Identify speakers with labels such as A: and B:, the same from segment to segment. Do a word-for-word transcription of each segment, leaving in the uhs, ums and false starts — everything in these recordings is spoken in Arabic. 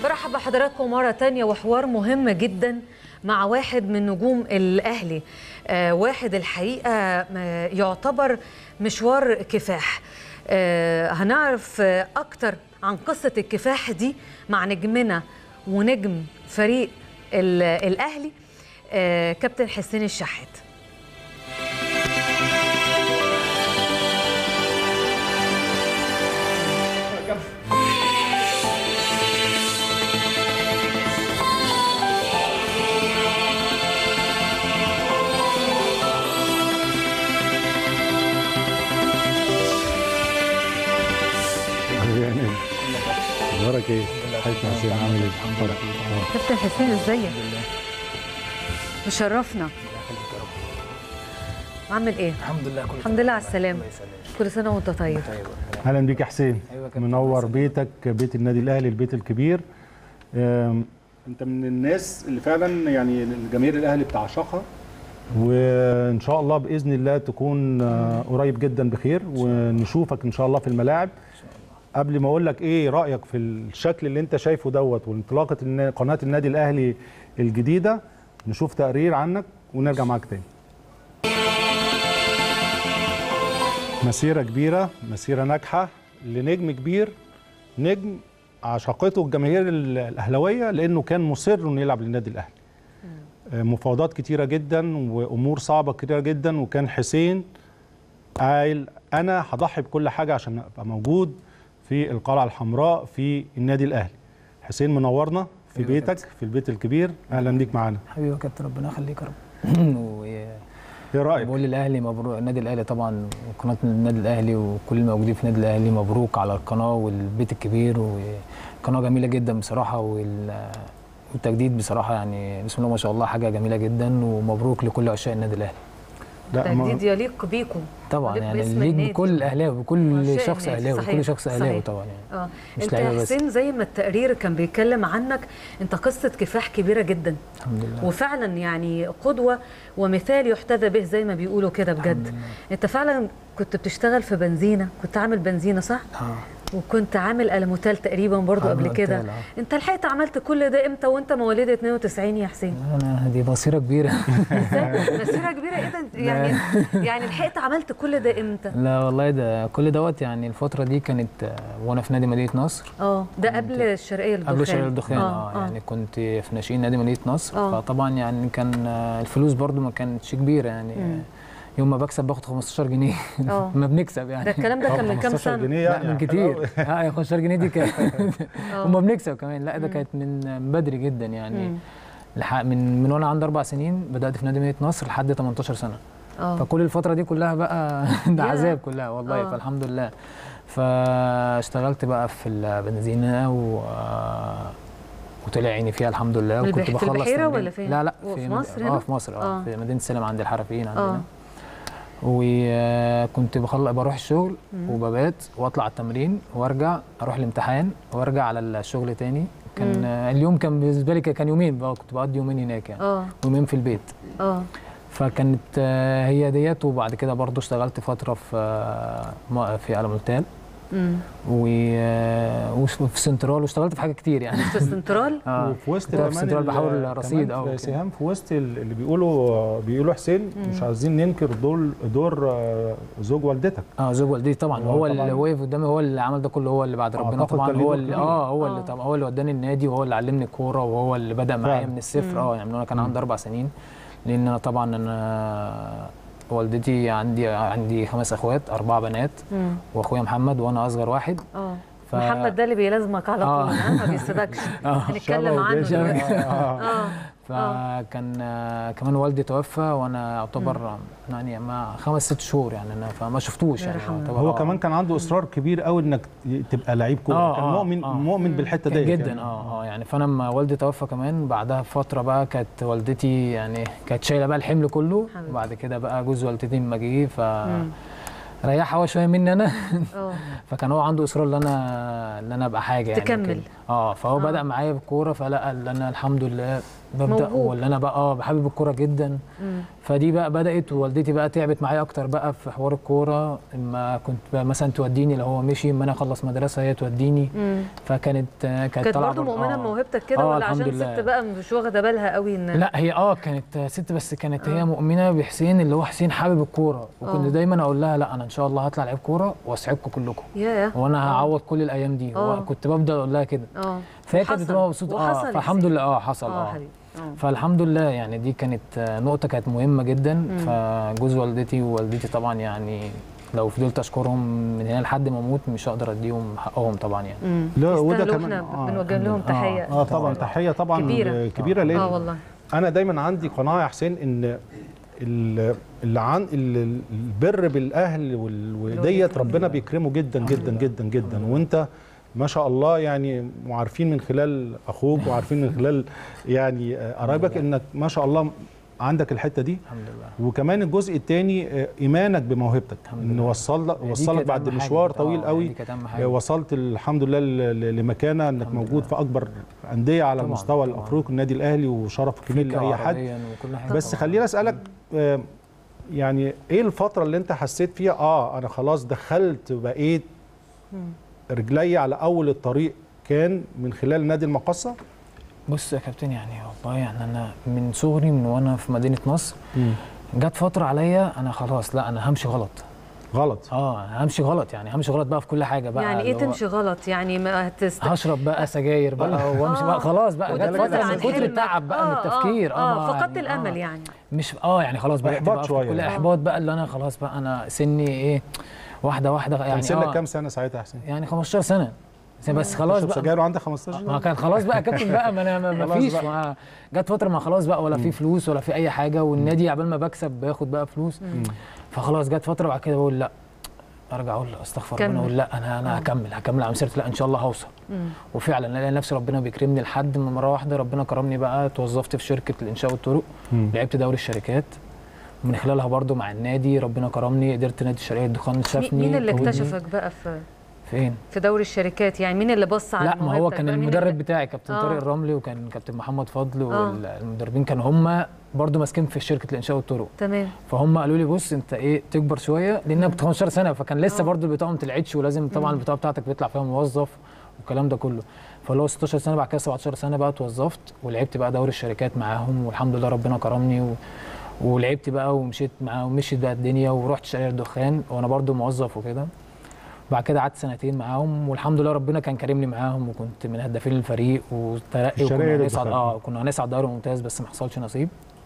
A: برحب بحضراتكم مرة تانية وحوار مهم جدا مع واحد من نجوم الأهلي. آه واحد الحقيقة آه يعتبر مشوار كفاح. آه هنعرف آه أكتر عن قصة الكفاح دي مع نجمنا ونجم فريق الأهلي آه كابتن حسين الشحات.
B: اخبارك ايه؟ حسين حسين عامل ايه؟
A: الحمد لله. كابتن حسين ازيك؟ مشرفنا. عامل ايه؟
C: الحمد لله. كل
A: الحمد لله على السلامه. كل سنه وانت طيب.
B: اهلا بيك يا حسين. منور بيتك، بيت النادي الاهلي، البيت الكبير. انت من الناس اللي فعلا يعني الجماهير الاهلي بتعشقها، وان شاء الله باذن الله تكون قريب جدا بخير ونشوفك ان شاء الله في الملاعب. قبل ما اقول لك ايه رايك في الشكل اللي انت شايفه دوت وانطلاقه قناه النادي الاهلي الجديده، نشوف تقرير عنك ونرجع معاك تاني. مسيره كبيره، مسيره ناجحه لنجم كبير، نجم عشقته الجماهير الاهلاويه لانه كان مصر انه يلعب للنادي الاهلي. مفاوضات كتيره جدا وامور صعبه كتيره جدا، وكان حسين قايل انا هضحي بكل حاجه عشان ابقى موجود في القلعه الحمراء في النادي الاهلي. حسين منورنا في بيتك في البيت الكبير، اهلا بيك معانا.
C: حبيبي يا كابتن، ربنا يخليك يا رب. و
B: ايه رايك؟
C: بقول للاهلي مبروك، النادي الاهلي طبعا وقناه النادي الاهلي وكل الموجودين في النادي الاهلي مبروك على القناه والبيت الكبير، وقناه جميله جدا بصراحه، والتجديد بصراحه يعني بسم الله ما شاء الله حاجه جميله جدا، ومبروك لكل عشاق النادي الاهلي.
A: تجديد يليق بيكم
C: طبعا، يعني يليق بكل الاهلاوي، بكل شخص اهلاوي، كل شخص اهلاوي طبعا يعني.
A: اه انت يا حسين زي ما التقرير كان بيتكلم عنك، انت قصه كفاح كبيره جدا
C: الحمد لله،
A: وفعلا يعني قدوه ومثال يحتذى به زي ما بيقولوا كده بجد. انت فعلا كنت بتشتغل في بنزينه، كنت عامل بنزينه صح؟
C: اه
A: وكنت عامل الموتيل تقريبا برضو قبل كده. انت لحقت عملت كل ده امتى وانت مواليد اتنين وتسعين يا حسين؟
C: انا دي بصيره كبيره.
A: بصيره كبيره ايه ده يعني؟ يعني لحقت عملت كل ده امتى؟
C: لا والله ده كل دوت يعني الفتره دي كانت وانا في نادي مدينه نصر.
A: اه ده قبل الشرقيه للدخان.
C: قبل الشرقيه للدخان اه, آه يعني كنت في ناشئين نادي مدينه نصر. آه. فطبعا يعني كان الفلوس برضو ما كانتش كبيره يعني. مم. يوم ما بكسب باخد خمستاشر جنيه. ما بنكسب يعني.
A: ده الكلام ده كان من كام سنه؟
B: جنيه يعني
C: من كتير. اه خمستاشر جنيه دي كانت وما بنكسب كمان. لا ده كانت من بدري جدا يعني. لحق من من وانا عندي اربع سنين بدات في نادي مدينه نصر لحد تمنتاشر سنه. أوه. فكل الفتره دي كلها بقى ده عذاب كلها والله. أوه. فالحمد لله فاشتغلت بقى في البنزينه و وطلع عيني فيها الحمد لله.
A: وكنت بخلص في البحيره ولا فين؟
C: لا لا
A: في, في مصر هنا؟
C: اه في مصر اه, آه. في مدينه سلم عند الحرفيين عندنا. آه. وكنت بخلص بروح الشغل وببات واطلع التمرين وارجع اروح الامتحان وارجع على الشغل تاني. كان مم. اليوم كان بالنسبه لي كان يومين بقى، كنت بقضي يومين هناك يعني. اه يومين في البيت. اه فكانت هي ديت. وبعد كده برضو اشتغلت فتره في في المونتال وفي سنترال، واشتغلت في حاجات كتير يعني.
A: في السنترال
B: اه وفي وسط
C: كمان في سنترال بحاول رصيد
B: اه سهام في وسط اللي بيقولوا بيقولوا حسين مم. مش عايزين ننكر دور دور زوج والدتك.
C: اه زوج والدتي طبعا، هو, هو اللي وقف قدامي، هو اللي عمل ده كله، هو اللي بعد ربنا طبعا، هو اللي اه هو اللي طبعا هو اللي وداني النادي، وهو اللي علمني الكوره، وهو اللي بدا معايا من الصفر. اه يعني من وانا كان عندي اربع سنين، لان انا طبعا انا والدتي عندي عندي خمس اخوات، اربعه بنات مم. واخويا محمد وانا اصغر واحد.
A: اه ف... محمد ده اللي بيلازمك على طول. اه ما بيسيبكش. هنتكلم عنه دلوقتي. اه فكان كمان والدي توفى وانا اعتبر يعني مع خمس ست شهور يعني انا فما شفتوش يعني.
B: هو كمان كان عنده اصرار كبير قوي انك تبقى لعيب كوره. آه كان مؤمن آه مؤمن بالحته ديت
C: جدا. يعني. اه اه يعني فانا لما والدي توفى كمان بعدها بفتره بقى كانت والدتي يعني كانت شايله بقى الحمل كله. وبعد كده بقى جوز والدتي لما جه ف ريح هو شويه مني انا
A: اه
C: فكان هو عنده اصرار ان انا ان انا ابقى حاجه يعني
A: تكمل.
C: كده. اه فهو
A: آه.
C: بدا معايا بالكوره، فلقى ان انا الحمد لله ببدا
A: موهوب.
C: ولا انا بقى اه بحب الكوره جدا.
A: مم.
C: فدي بقى بدات، ووالدتي بقى تعبت معايا اكتر بقى في حوار الكوره، اما كنت بقى مثلا توديني لو هو مشي، اما انا اخلص مدرسه هي توديني.
A: مم.
C: فكانت كانت
A: كانت
C: طالعه
A: برضه
C: بر-
A: مؤمنه
C: آه.
A: بموهبتك كده،
C: آه
A: ولا
C: الحمد
A: عشان
C: لله.
A: ست بقى مش واخده بالها قوي ان
C: لا هي اه كانت ست، بس كانت
A: آه.
C: هي مؤمنه بحسين، اللي هو حسين حابب الكوره، وكنت
A: آه.
C: دايما اقول لها لا انا ان شاء الله هطلع لعيب كوره واسعدكم كلكم،
A: ياه
C: وانا
A: آه.
C: هعوض كل الايام دي.
A: آه.
C: وكنت بفضل اقول لها كده،
A: اه
C: فهي كانت
A: وحصل.
C: بتبقى مبسوطه. اه
A: وحصل يا
C: فالحمد
A: حسين.
C: لله اه حصل
A: اه
C: اه
A: حبيبي اه
C: فالحمد لله يعني دي كانت آه، نقطه كانت مهمه جدا. فجوز والدتي ووالدتي طبعا يعني لو فضلت اشكرهم من هنا لحد ما اموت مش هقدر اديهم حقهم طبعا يعني.
A: مم.
B: لا، وده
A: يستاهلوا،
B: كمان-
A: احنا
B: آه،
A: بنوجه لهم
C: آه.
A: تحيه.
B: اه طبعا تحيه طبعا
A: كبيرة.
B: كبيره لان
A: اه والله
B: انا دايما عندي قناعه يا حسين ان ال- اللي عن ال- البر بالاهل وال- وديت ربنا بيكرمه جدا جدا جدا جدا. وانت ما شاء الله يعني وعارفين من خلال اخوك وعارفين من خلال يعني قرايبك انك ما شاء الله عندك الحته دي.
C: الحمد لله.
B: وكمان الجزء الثاني ايمانك بموهبتك، ان وصل
C: هي دي
B: وصلك
C: كانت
B: بعد
C: أهم حاجة.
B: مشوار
C: آه،
B: طويل
C: هي
B: قوي،
C: دي كانت أهم حاجة.
B: وصلت الحمد لله ل- ل- لمكانه انك
C: الحمد
B: موجود
C: لله.
B: في اكبر انديه على
C: طبعاً،
B: المستوى
C: طبعاً.
B: الافريقي، النادي الاهلي، وشرف كبير
C: أفريقيا
B: لاي حد.
C: وعربياً وكل حاجة
B: بس
C: طبعاً.
B: خليني اسالك آه، يعني ايه الفتره اللي انت حسيت فيها اه انا خلاص دخلت بقيت رجلي على اول الطريق، كان من خلال نادي المقصه؟
C: بص يا كابتن، يعني والله يعني انا من صغري من وانا في مدينه نصر جت فتره عليا انا خلاص لا انا همشي غلط.
B: غلط؟
C: اه همشي غلط، يعني همشي غلط بقى في كل حاجه بقى.
A: يعني ايه
C: اللي هو
A: تمشي غلط؟ يعني ما هتست
C: هشرب بقى سجاير بقى وامشي
A: آه.
C: بقى خلاص بقى. جت
A: وتتنازل
C: فتره
A: عن
C: من كتر
A: حلمك.
C: التعب بقى من
A: آه،
C: التفكير.
A: اه,
C: ما
A: آه فقدت
C: يعني
A: الامل
C: آه.
A: يعني.
C: مش اه يعني خلاص بقى
B: إحباط
C: بقى
B: شوية.
C: كل
B: آه.
C: احباط بقى، اللي انا خلاص بقى انا سني ايه واحده واحده
B: كان
C: يعني.
B: سنك
C: آه
B: كام سنه ساعتها يا حسين؟
C: يعني خمستاشر سنه بس خلاص
B: تشرب
C: بقى.
B: سجاير وعندك خمستاشر؟
C: ما كان خلاص بقى كابتن بقى، ما انا ما- ما
B: خلاص
C: فيش
B: بقى.
C: ما جت فتره ما خلاص بقى، ولا في فلوس ولا في اي حاجه، والنادي عبال ما بكسب باخد بقى فلوس. فخلاص جت فتره بعد كده بقول لا، ارجع اقول استغفر
A: كمل.
C: ربنا، اقول لا انا انا هكمل هكمل على مسيرتي، لا ان شاء الله هوصل. وفعلا الاقي نفسي ربنا بيكرمني لحد ما مره واحده ربنا كرمني بقى، توظفت في شركه الانشاء والطرق، لعبت دوري الشركات، ومن خلالها برضو مع النادي ربنا كرمني، قدرت نادي الشرقيه الدخان شافني.
A: مين اللي
C: فوجني.
A: اكتشفك بقى في
C: فين؟
A: في دوري الشركات؟ يعني مين اللي بص على
C: لا ما هو
A: موهبتك
C: كان
A: بقى؟ مين
C: المدرب
A: اللي-
C: بتاعي كابتن
A: آه.
C: طارق الرملي، وكان كابتن محمد فضل،
A: آه.
C: والمدربين كانوا هم برضو ماسكين في شركه الانشاء والطرق.
A: تمام.
C: فهم قالوا لي بص انت ايه تكبر شويه، لان انا كنت خمستاشر سنه، فكان لسه
A: آه.
C: برضو البطاقه ما طلعتش، ولازم طبعا البطاقه بتاعتك بيطلع فيها موظف والكلام ده كله. فاللي هو ستاشر سنه، بعد كده سبعتاشر سنه بقى اتوظفت، ولعبت بقى دوري الشركات معاهم، والحمد لله ربنا كرمني و... ولعبت بقى ومشيت معاهم، مشيت بقى الدنيا، ورحت شركه الدخان وانا برضو موظف وكده. بعد كده قعدت سنتين معاهم، والحمد لله ربنا كان كرمني معاهم، وكنت من هدافين الفريق وترقي، وكنا هنصعد اه كنا هنصعد دوري ممتاز، بس ما حصلش نصيب.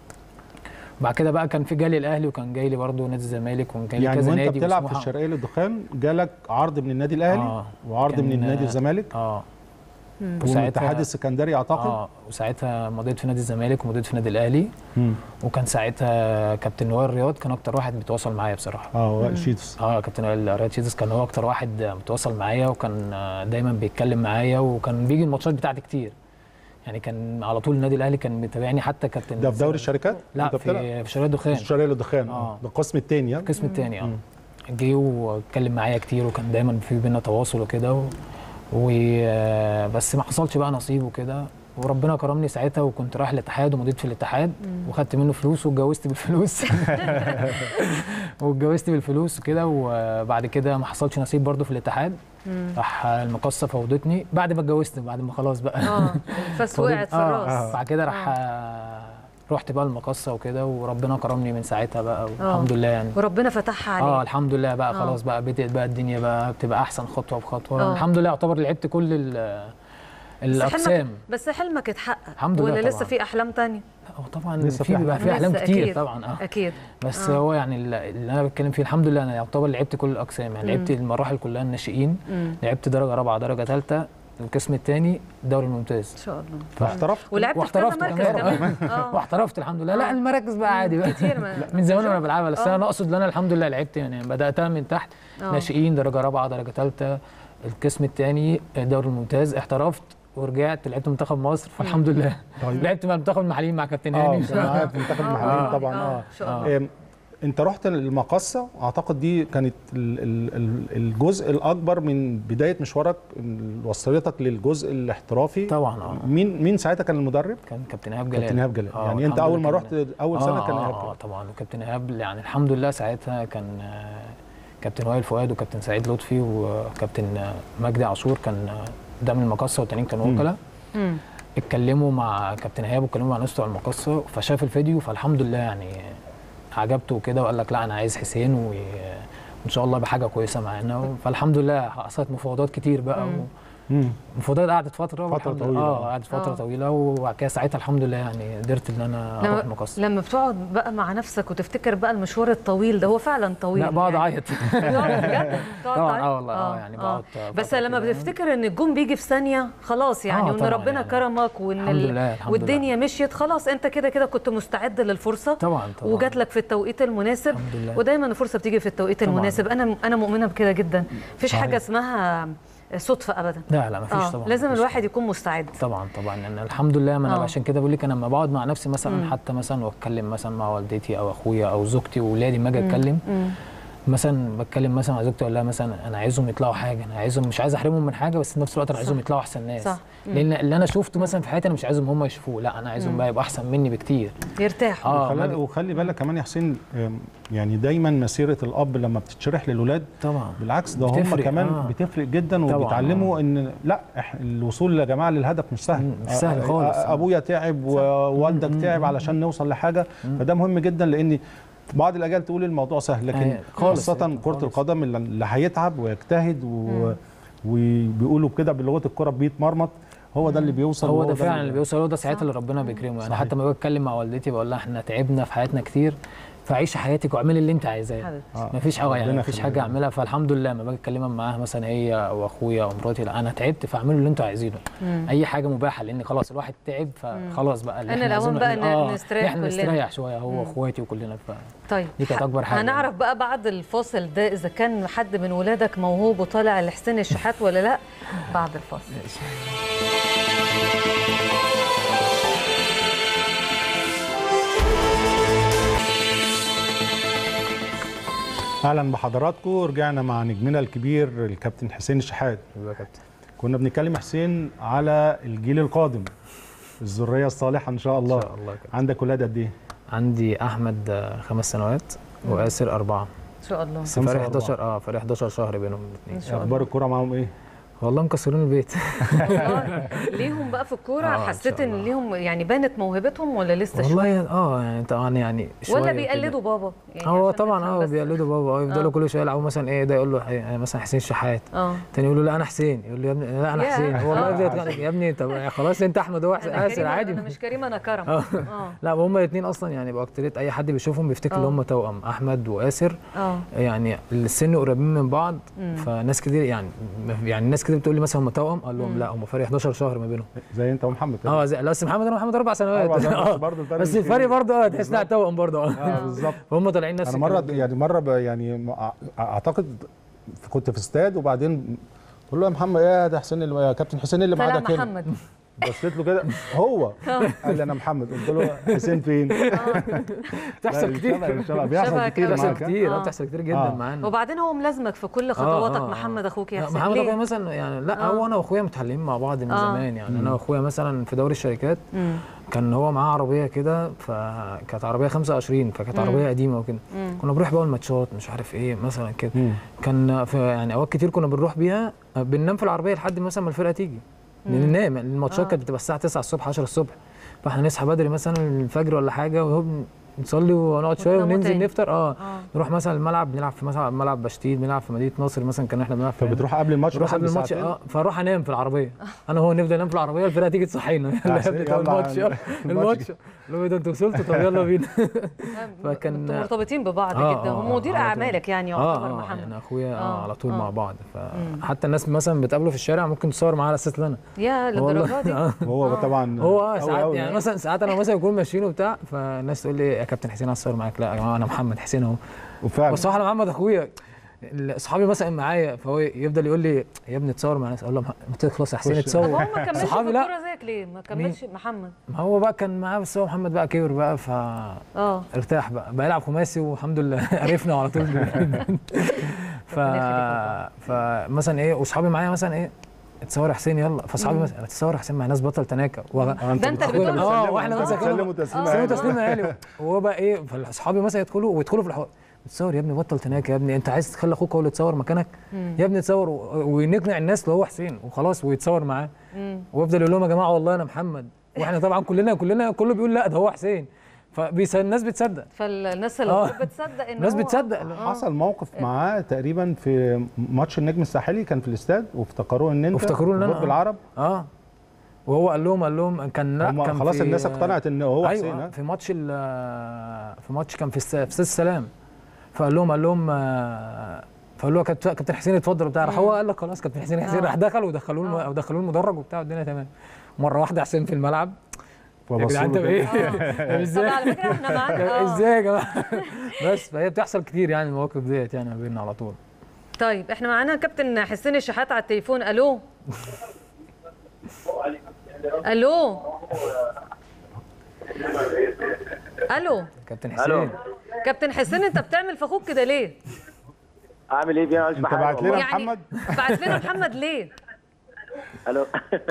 C: بعد كده بقى كان في جالي الاهلي، وكان جاي لي برضه نادي الزمالك، وكان جاي لي
B: يعني
C: كذا
B: وانت
C: نادي
B: بتلعب في
C: وسموحة.
B: الشرقيه للدخان جالك عرض من النادي الاهلي
C: آه.
B: وعرض
C: كان-
B: من النادي الزمالك
C: اه
B: ومن الاتحاد السكندري اعتقد.
C: اه وساعتها مضيت في نادي الزمالك ومضيت في نادي الاهلي.
B: مم.
C: وكان ساعتها كابتن وائل رياض كان اكتر واحد بيتواصل معايا بصراحه.
B: اه وائل شيتوس.
C: اه كابتن وائل رياض شيتوس كان هو اكتر واحد متواصل معايا، وكان آه، دايما بيتكلم معايا، وكان بيجي الماتشات بتاعتي كتير. يعني كان على طول النادي الاهلي كان متابعني، حتى كابتن
B: ده في دوري الشركات؟
C: لا
B: أنت بتلعب؟
C: في في شرقية الدخان،
B: الشرقيه للدخان.
C: آه.
B: اه ده القسم الثاني.
C: القسم الثاني. اه جه واتكلم معايا كتير، وكان دايما في بينا تواصل وكده و... و... آه، بس ما حصلش بقى نصيب وكده، وربنا كرمني ساعتها، وكنت رايح الاتحاد ومضيت في الاتحاد، وخدت منه فلوس واتجوزت بالفلوس. واتجوزت بالفلوس وكده، وبعد كده ما حصلش نصيب برضه في الاتحاد. راح المقصه فوضتني بعد ما اتجوزت، بعد ما خلاص بقى
A: اه الفاس وقعت في
C: آه،
A: الراس.
C: آه. بعد كده راح آه. رحت بقى المقصه وكده، وربنا كرمني من ساعتها بقى،
A: آه.
C: والحمد لله يعني.
A: وربنا فتحها عليك.
C: اه الحمد لله بقى
A: آه.
C: خلاص بقى بدأت بقى الدنيا بقى بتبقى احسن خطوه بخطوه.
A: آه.
C: الحمد لله يعتبر لعبت كل ال-
A: بس
C: الاقسام.
A: حلمك بس حلمك اتحقق
C: الحمد لله
A: ولا
C: طبعا.
A: لسه في احلام تانية؟
C: هو طبعا
B: لسه
C: في
B: في
C: بيبقى في احلام
A: لسه
C: كتير
A: أكيد.
C: طبعا. اه
A: اكيد.
C: بس
A: آه.
C: هو يعني اللي اللي انا بتكلم فيه الحمد لله انا يعتبر لعبت كل الاقسام، يعني لعبت المراحل كلها الناشئين،
A: مم.
C: لعبت درجه رابعه درجه ثالثه، القسم الثاني الدوري الممتاز،
A: ان شاء الله.
B: فاحترفت.
A: ولعبت في كذا
C: واحترفت
A: مركز
C: كمان.
A: كمان. اه
C: واحترفت الحمد لله. لا
A: آه.
C: المراكز بقى عادي بقى
A: كتير ما-
C: من زمان وانا بلعبها، بس
A: آه.
C: انا اقصد ان انا الحمد لله لعبت، يعني بداتها من تحت
A: آه.
C: ناشئين درجه رابعه درجه ثالثه، القسم الثاني الدوري الممتاز، احترفت ورجعت لعبت منتخب مصر، فالحمد لله.
B: طيب.
C: لعبت مع المنتخب المحليين مع كابتن
B: اه
C: هاني.
B: كان معاك منتخب المحليين طبعا. اه
A: ان شاء الله.
B: آم، انت رحت المقصه، اعتقد دي كانت الجزء الاكبر من بدايه مشوارك وصلتك للجزء الاحترافي.
C: طبعا اه
B: مين مين ساعتها كان المدرب؟
C: كان كابتن ايهاب جلال.
B: كابتن ايهاب جلال، يعني انت اول ما رحت اول سنه
C: آه
B: كان ايهاب
C: اه طبعا. وكابتن ايهاب يعني الحمد لله ساعتها كان كابتن وائل فؤاد وكابتن سعيد لطفي وكابتن مجدي عاشور كان ده من المقصه، والتانيين كانوا وكلاء. اتكلموا مع كابتن ايهاب واتكلموا مع ناس بتوع المقصه، فشاف الفيديو فالحمد لله يعني عجبته وكده، وقال لك لا انا عايز حسين وان شاء الله بحاجه كويسه معانا. فالحمد لله حصلت مفاوضات كتير بقى، المفاوضات قعدت فتره
B: فتره طويله
C: اه قعدت فتره أوه. طويله، وبعد كده ساعتها الحمد لله يعني قدرت ان انا اروح المقصه.
A: لما بتقعد بقى مع نفسك وتفتكر بقى المشوار الطويل ده، هو فعلا طويل.
C: لا بقعد اعيط
A: بجد
C: طبعا. اه والله اه يعني بقعد.
A: بس لما بتفتكر ان الجون بيجي في ثانيه خلاص يعني، وان ربنا يعني كرمك وان
C: الحمد لله الحمد
A: والدنيا لله. مشيت خلاص، انت كده كده كنت مستعد للفرصه
C: طبعا طبعا،
A: وجات لك في التوقيت المناسب. ودايما الفرصه بتيجي في التوقيت طبعًا. المناسب. انا انا مؤمنه بكده جدا، مفيش حاجه اسمها صدفه ابدا.
C: لا لا مفيش
A: آه.
C: طبعا،
A: لازم
C: مفيش
A: الواحد
C: طبعًا.
A: يكون مستعد.
C: طبعا طبعا يعني الحمد لله. ما انا
A: آه.
C: عشان كده بقول لك انا لما بقعد مع نفسي مثلا
A: مم.
C: حتى مثلا واتكلم مثلا مع والدتي او اخويا او زوجتي واولادي، ما اجي اتكلم مثلا بتكلم مثلا مع زوجتي اقول لها مثلا انا عايزهم يطلعوا حاجه، انا عايزهم مش عايز احرمهم من حاجه، بس في نفس الوقت انا عايزهم يطلعوا احسن ناس. صح. لان اللي انا شفته مثلا في حياتي انا مش عايزهم هم يشوفوه، لا انا عايزهم بقى يبقوا احسن مني بكتير،
A: يرتاحوا.
B: اه وخلي, وخلي بالك كمان يا حسين، يعني دايما مسيره الاب لما بتتشرح للاولاد
C: طبعا
B: بالعكس ده هم كمان آه. بتفرق جدا، وبيتعلموا آه. ان لا الوصول يا جماعه للهدف مش سهل،
C: مش سهل خالص.
B: ابويا تعب ووالدك تعب علشان نوصل لحاجه، فده مهم جدا. لان بعض الاجيال تقول الموضوع سهل، لكن خاصه كره القدم اللي هيتعب ويجتهد و... وبيقولوا كده بلغه الكره بيتمرمط، هو ده اللي بيوصل.
C: هو ده فعلا اللي بيوصل، هو ده ساعتها اللي ربنا بيكرمه. يعني حتى لما بتكلم مع والدتي بقول لها احنا تعبنا في حياتنا كتير، فعيشي حياتك واعملي اللي انت عايزاه، آه. مفيش حاجه يعني مفيش حاجه اعملها. فالحمد لله لما باجي اتكلم معاها مثلا هي او اخويا او مراتي، لا انا تعبت فاعملوا اللي انتوا عايزينه، اي حاجه مباحه، لان خلاص الواحد تعب فخلاص بقى اللي
A: انا الاول بقى آه نستريح
C: احنا نستريح شويه هو واخواتي وكلنا. ف
A: طيب
C: دي كانت اكبر حاجه.
A: هنعرف يعني بقى بعد الفاصل ده اذا كان حد من ولادك موهوب وطالع لحسين الشحات ولا لا بعد الفاصل.
B: اهلا بحضراتكم، رجعنا مع نجمنا الكبير الكابتن حسين الشحات.
C: ايوه يا كابتن.
B: كنا بنتكلم حسين على الجيل القادم، الذريه الصالحه ان شاء الله. ان شاء الله كابتن. عندك ولاد قد ايه؟
C: عندي احمد خمس سنوات وآسر اربعه ان
A: شاء الله.
C: فرق احداشر اه فرق احداشر شهر بينهم الاثنين.
B: اخبار الكوره معاهم ايه؟
C: والله مكسرين البيت.
A: والله ليهم بقى في الكوره؟ آه حسيت ان ليهم يعني بانت موهبتهم ولا لسه شويه؟
C: والله اه يعني طبعا يعني
A: شويه ولا بيقلدوا بابا؟
C: يعني هو طبعا اه بيقلدوا بابا، اه يفضلوا كل شويه يلعبوا مثلا ايه ده يقول له مثلا حسين الشحات، اه تاني يقول له لا انا حسين، يقول له يا ابني لا انا حسين، والله يا ابني طب خلاص انت احمد هو آسر عادي،
A: انا مش كريم انا كرم. اه
C: لا هم الاثنين اصلا يعني باكتريه اي حد بيشوفهم بيفتكر ان هم توأم احمد وآسر، اه يعني السن قريبين من بعض، فناس كتير يعني يعني الناس كتير بتقول لي مثلا هم توأم، قال لهم لا هم فرق احداشر شهر ما بينهم
B: زي انت ومحمد.
C: اه زي بس محمد انا ومحمد اربع سنوات بس الفرق برضه اه تحس انها توأم برضه. اه بالظبط هم طالعين نفس.
B: انا مره يعني مره يعني اعتقد كنت في استاد وبعدين بقول له يا محمد ايه ده حسين يا كابتن حسين اللي معاك كده،
A: محمد
B: بصيت له كده هو قال لي انا محمد، قلت له حسين فين؟
C: بتحصل كتير
B: بيحصل كتير
C: بتحصل كتير بتحصل كتير جدا معانا.
A: وبعدين هو ملازمك في كل خطواتك محمد اخوك يا حسين.
C: محمد اخويا مثلا يعني لا هو انا واخويا متعلمين مع بعض من زمان يعني. انا واخويا مثلا في دوري الشركات كان هو معاه عربيه كده، فكانت عربيه خمسة وعشرين فكانت عربيه قديمه وكده، كنا بنروح بقى الماتشات مش عارف ايه مثلا كده، كان في يعني اوقات كتير كنا بنروح بيها بننام في العربيه لحد مثلا ما الفرقه تيجي ننام. الماتشات كانت بتبقى الساعه تسعة الصبح عشرة الصبح، فاحنا نصحى بدري مثلا الفجر ولا حاجه وهو نصلي ونقعد شويه وننزل نفطر. اه, آه. نروح مثلا الملعب بنلعب في مثلا ملعب بشتيت، بنلعب في مدينه نصر مثلا، كان احنا بنلعب في
B: فبتروح قبل الماتش
C: بنروح قبل الماتش اه فاروح انام في العربيه انا هو نفضل ننام في العربيه الفرقه تيجي تصحينا يلا الماتش الماتش لو ده انتوا وصلتوا طب يلا بينا.
A: فكان مرتبطين ببعض آه جدا ومدير اعمالك يعني يعتبر
C: آه
A: محمد.
C: يعني اخويا آه على طول آه مع بعض، فحتى الناس مثلا بتقابله في الشارع ممكن تصور معاه على اساس ان انا
A: يا للدرجه دي.
B: هو طبعا
C: هو ساعات يعني مثلا ساعات انا مثلا اكون ماشيين وبتاع فالناس تقول لي يا كابتن حسين اصور معاك، لا يا جماعه انا محمد حسين اهو.
B: وفعلا
C: بس انا محمد اخويا اصحابي مثلا معايا فهو يفضل يقول لي يا ابني تصور مع ناس، اقول له ما تخلص يا حسين تصور.
A: صحابي لا سابك ليه؟ ما كملش محمد؟
C: ما هو بقى كان معاه، بس هو محمد بقى كبر بقى ف
A: اه
C: ارتاح بقى بقى يلعب خماسي والحمد لله عرفنا على طول. ف فمثلا ايه واصحابي معايا مثلا ايه اتصور يا حسين يلا، فاصحابي مثلا اتصور يا حسين مع ناس بطل تناكه و...
A: ده انت اللي بتقول
C: اه واحنا مثلا
B: بتسلموا تسليمه
C: تسليمه تسليمه عالي، وهو بقى ايه فاصحابي مثلا يدخلوا ويدخلوا في الحوار تصور يا ابني بطل تناكه يا ابني، انت عايز تخلي اخوك هو اللي يتصور مكانك يا ابني تصور، ونقنع الناس اللي هو حسين وخلاص ويتصور معاه، ويفضل يقول لهم يا جماعه والله انا محمد، واحنا طبعا كلنا كلنا كله بيقول لا ده هو حسين، فالناس بتصدق،
A: فالناس اللي
C: آه.
A: بتصدق ان
C: الناس
A: هو
C: بتصدق.
A: آه.
B: حصل موقف معاه تقريبا في ماتش النجم الساحلي، كان في الاستاد وافتكروه ان انت
C: وافتكروه ان انا
B: برج العرب.
C: اه وهو قال لهم قال لهم كان لا كان
B: خلاص الناس اقتنعت ان هو
C: أيوة
B: حسين.
C: في ماتش في ماتش كان في استاد السلام، فقال لهم قال لهم فقال له كابتن حسين اتفضل وبتاع، راح هو قال لك خلاص كابتن حسين حسين، راح دخل ودخلوه ودخلوه المدرج وبتاع والدنيا تمام. مره واحده حسين في الملعب يا جدعان انت ايه؟
A: ازاي؟ على فكره احنا معاك
C: ازاي يا جماعه؟ بس فهي بتحصل كتير يعني المواقف ديت يعني ما بيننا على طول.
A: طيب احنا معانا كابتن حسين الشحات على التليفون. الو الو الو
C: كابتن حسين.
A: كابتن حسين انت بتعمل في اخوك كده ليه؟
D: اعمل ايه بيها؟
B: انت بعت لنا محمد؟
A: بعت لنا محمد ليه؟
D: الو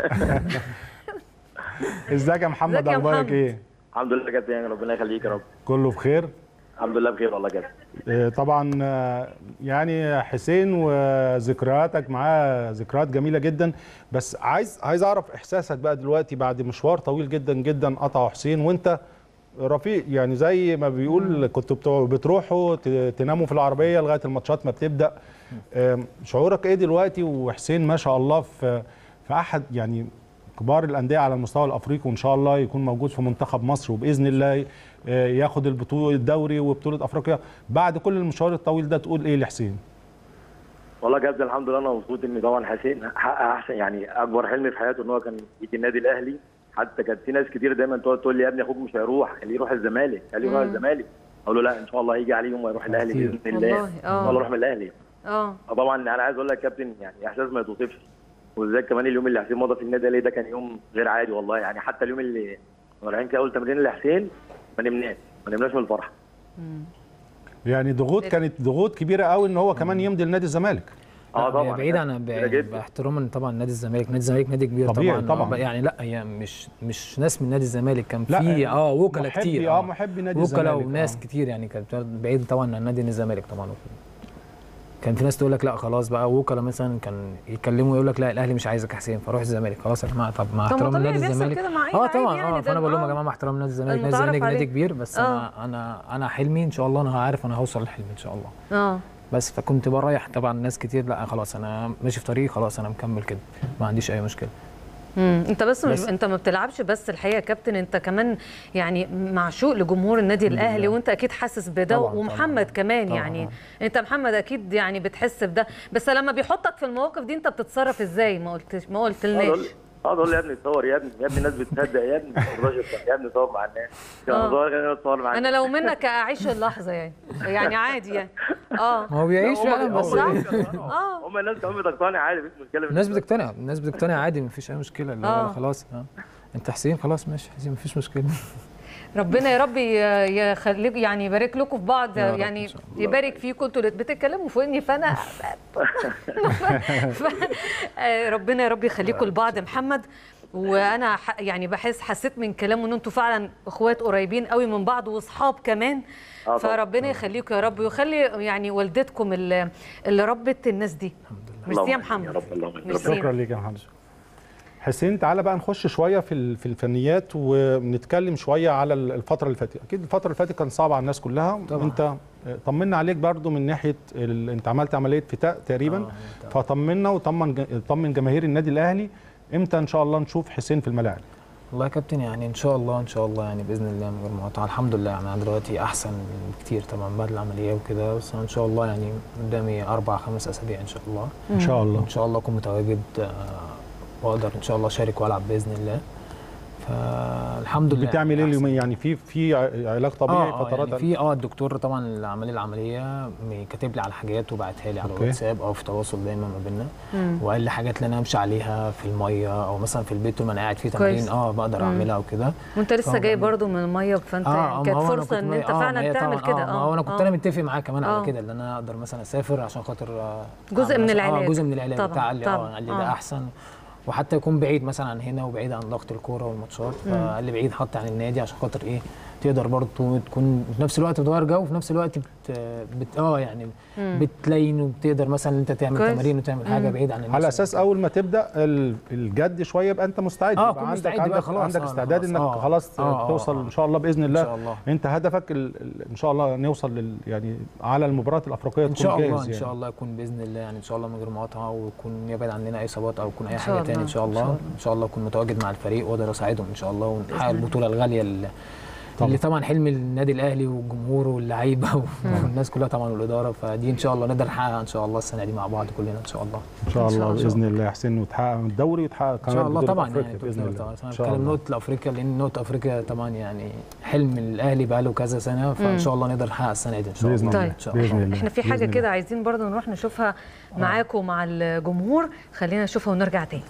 B: ازيك يا محمد، اخبارك ايه؟
D: الحمد لله كابتن، يعني ربنا يخليك يا رب.
B: كله بخير؟
D: الحمد لله بخير والله كابتن.
B: طبعا يعني حسين وذكرياتك معاه ذكريات جميله جدا، بس عايز عايز اعرف احساسك بقى دلوقتي بعد مشوار طويل جدا جدا قطعه حسين، وانت رفيق يعني زي ما بيقول كنتوا بتروحوا تناموا في العربيه لغايه الماتشات ما بتبدا. شعورك ايه دلوقتي وحسين ما شاء الله في في احد يعني كبار الانديه على المستوى الافريقي، وان شاء الله يكون موجود في منتخب مصر وباذن الله ياخد البطوله الدوري وبطوله افريقيا، بعد كل المشوار الطويل ده تقول ايه لحسين؟
D: والله يا كابتن الحمد لله انا مبسوط ان طبعا حسين حقق احسن يعني اكبر حلم في حياته ان هو كان يجي النادي الاهلي. حتى كانت في ناس كتير دايما تقعد تقول لي يا ابني اخوك مش هيروح، خليه يروح الزمالك، خليه يروح الزمالك. اقول له لا ان شاء الله هيجي عليه يوم ويروح الاهلي باذن الله.
A: والله
D: ان شاء الله يروح من الاهلي.
A: اه
D: طبعا انا عايز اقول لك يا كابتن يعني احساس ما يتوصفش، وبالذات كمان اليوم اللي حسين مضى في النادي الاهلي ده كان يوم غير عادي والله. يعني حتى اليوم اللي رايحين فيه اول تمرين لحسين ما نمناش ما نمناش من الفرحه.
B: يعني ضغوط كانت ضغوط كبيره قوي ان هو كمان يمضي لنادي الزمالك.
D: اه طبعا
C: بعيد عن باحتراما طبعا نادي الزمالك، نادي الزمالك نادي كبير
B: طبعا
C: طبعا يعني لا هي مش مش ناس من نادي الزمالك، كان في اه وكلاء كتير
B: اه محبي نادي الزمالك
C: وكلاء وناس آه. كتير يعني كانت بعيد طبعا عن نادي الزمالك طبعا. كان في ناس تقول لك لا خلاص بقى وكلاء مثلا كان يكلموا يقول لك لا الاهلي مش عايزك يا حسين فروح الزمالك. خلاص يا جماعه طب مع احترام نادي الزمالك اه طبعا اه فانا بقول لهم يا جماعه مع احترام نادي الزمالك، نادي الزمالك نادي كبير بس آه. انا انا انا حلمي ان شاء الله انا عارف انا هوصل لحلمي ان شاء الله.
A: اه
C: بس فكنت بريح طبعا ناس كتير لا خلاص انا ماشي في طريقي خلاص انا مكمل كده ما عنديش اي مشكله.
A: امم انت بس, بس انت ما بتلعبش بس الحقيقه يا كابتن، انت كمان يعني معشوق لجمهور النادي الاهلي وانت اكيد حاسس بده ومحمد طبعًا كمان طبعًا يعني طبعًا. انت محمد اكيد يعني بتحس بده، بس لما بيحطك في المواقف دي انت بتتصرف ازاي؟ ما قلتش ما قلتلناش.
D: اه تقول لي يا ابني صور يا ابني يا ابني الناس بتصدق يا ابني يا ابني صور مع الناس
A: اه صور مع الناس. انا لو منك اعيش اللحظه يعني يعني عادي يعني اه
C: هو بيعيش فعلا بس
D: اه هم الناس كمان بتقتنع عادي مفيش مشكله.
C: الناس بتقتنع الناس بتقتنع عادي مفيش اي مشكله اللي هو خلاص اه انت حسين خلاص ماشي حسين مفيش مشكله. ربنا
A: يا رب يخليك يعني يبارك لكم في بعض يعني يبارك فيكم انتوا اللي بتتكلموا فوقني فانا ربنا يا رب يخليكم لبعض. محمد وانا يعني بحس حسيت من كلامه ان انتوا فعلا اخوات قريبين قوي من بعض واصحاب كمان، فربنا يخليكم يا رب ويخلي يعني والدتكم اللي, اللي ربت الناس دي. ميرسي يا محمد.
B: شكرا ليك يا محمد. حسين تعالى بقى نخش شويه في في الفنيات ونتكلم شويه على الفتره اللي فاتت. اكيد الفتره اللي فاتت كان صعبه على الناس كلها طبعا. انت طمنا عليك برضو من ناحيه انت عملت عمليه فتاء تقريبا آه. فطمنا وطمن طمن جماهير النادي الاهلي امتى ان شاء الله نشوف حسين في الملاعب؟
C: والله يا كابتن يعني ان شاء الله ان شاء الله يعني باذن الله من غير مقاطعه الحمد لله يعني انا دلوقتي احسن كتير طبعا بعد العمليه وكده، بس ان شاء الله يعني قدامي اربع خمس اسابيع ان شاء الله
B: ان شاء الله
C: ان شاء الله اكون متواجد واقدر ان شاء الله اشارك والعب باذن الله فالحمد لله.
B: بتعمل ايه اليومين يعني في في علاج طبيعي
C: آه
B: فترات
C: يعني في اه الدكتور طبعا اللي عمل لي العمليه كاتب لي على حاجات وبعتها لي على الواتساب او في تواصل دايما ما بيننا، وقال لي حاجات اللي انا امشي عليها في الميه او مثلا في البيت طول ما انا قاعد فيه تمارين اه بقدر اعملها وكده.
A: وانت لسه جاي برضو من الميه فانت
C: آه
A: كانت فرصه ان انت فعلا تعمل كده.
C: اه ما انا كنت انا متفق معاه كمان على كده ان انا اقدر مثلا اسافر عشان خاطر
A: جزء من العلاج.
C: اه جزء من العلاج بتاع قال لي اه قال لي ده
A: آه.
C: احسن، وحتى يكون بعيد مثلا عن هنا وبعيد عن ضغط الكوره والماتشات، فقال لي بعيد حتى عن النادي عشان خاطر ايه تقدر برضه تكون في نفس الوقت بتغير جو وفي نفس الوقت بت, بت... اه يعني بتلين وبتقدر مثلا انت تعمل كويس. تمارين وتعمل حاجه بعيد عن الناس
B: على اساس اول ما تبدا الجد شويه يبقى انت مستعد،
C: اه
B: يبقى
C: عندك
B: عندك
C: خلاص
B: عندك
C: آه
B: استعداد انك
C: آه
B: خلاص
C: آه
B: توصل
C: آه
B: ان شاء الله باذن الله.
C: إن شاء الله.
B: انت هدفك ال... ان شاء الله نوصل لل... يعني على المباريات الافريقيه
C: ان شاء
B: الله
C: ان
B: يعني.
C: شاء الله يكون باذن الله يعني ان شاء الله من غير مقاطعه ويكون يبعد عننا اي اصابات او يكون اي حاجه ثانيه ان شاء الله. ان شاء الله اكون متواجد مع الفريق واقدر اساعدهم ان شاء الله ونحقق البطوله الغاليه اللي طبعا. اللي طبعا حلم النادي الاهلي والجمهور واللعيبه والناس كلها طبعا والاداره، فدي ان شاء الله نقدر نحققها ان شاء الله السنه دي مع بعض كلنا ان شاء الله.
B: ان شاء الله باذن الله يا حسين، وتحقق الدوري وتحقق كمان
C: ان شاء الله طبعا
B: يعني باذن الله.
C: طبعا بتكلم نقطه افريقيا لان نقطه افريقيا طبعا يعني حلم الاهلي بقى له كذا سنه، فان شاء الله نقدر نحقق السنه دي ان شاء الله.
A: طيب باذن الله. احنا في حاجه كده عايزين برضه نروح نشوفها معاكم ومع الجمهور، خلينا نشوفها ونرجع تاني.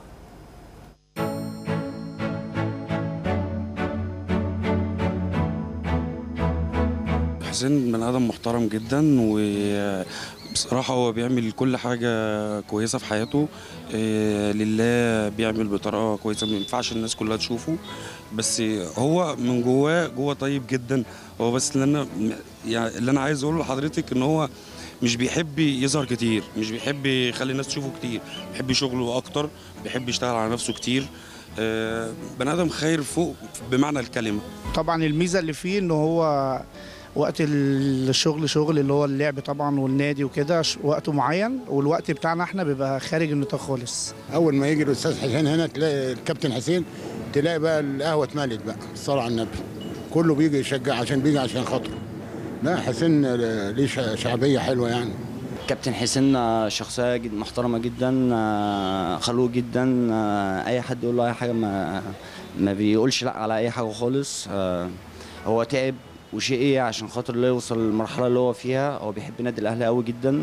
E: حسين بني ادم محترم جدا، وبصراحه هو بيعمل كل حاجه كويسه في حياته لله، بيعمل بطريقه كويسه ما ينفعش الناس كلها تشوفه، بس هو من جواه جوه طيب جدا. هو بس اللي انا يعني اللي انا عايز اقوله لحضرتك ان هو مش بيحب يظهر كتير، مش بيحب يخلي الناس تشوفه كتير، بيحب شغله اكتر، بيحب يشتغل على نفسه كتير. بني ادم خير فوق بمعنى الكلمه.
F: طبعا الميزه اللي فيه ان هو وقت الشغل شغل اللي هو اللعب طبعا والنادي وكده وقته معين، والوقت بتاعنا احنا بيبقى خارج النطاق خالص.
G: اول ما يجي الاستاذ حسين هنا تلاقي الكابتن حسين، تلاقي بقى القهوه اتملت بقى، الصلاه على النبي، كله بيجي يشجع عشان بيجي عشان خاطره. لا حسين ليه شعبيه حلوه يعني.
H: كابتن حسين شخصيه محترمه جدا، خلوق جدا، اي حد يقول له اي حاجه ما ما بيقولش لا على اي حاجه خالص. هو تعب وشيء ايه عشان خاطر اللي يوصل للمرحله اللي هو فيها. هو بيحب النادي الاهلي قوي جدا.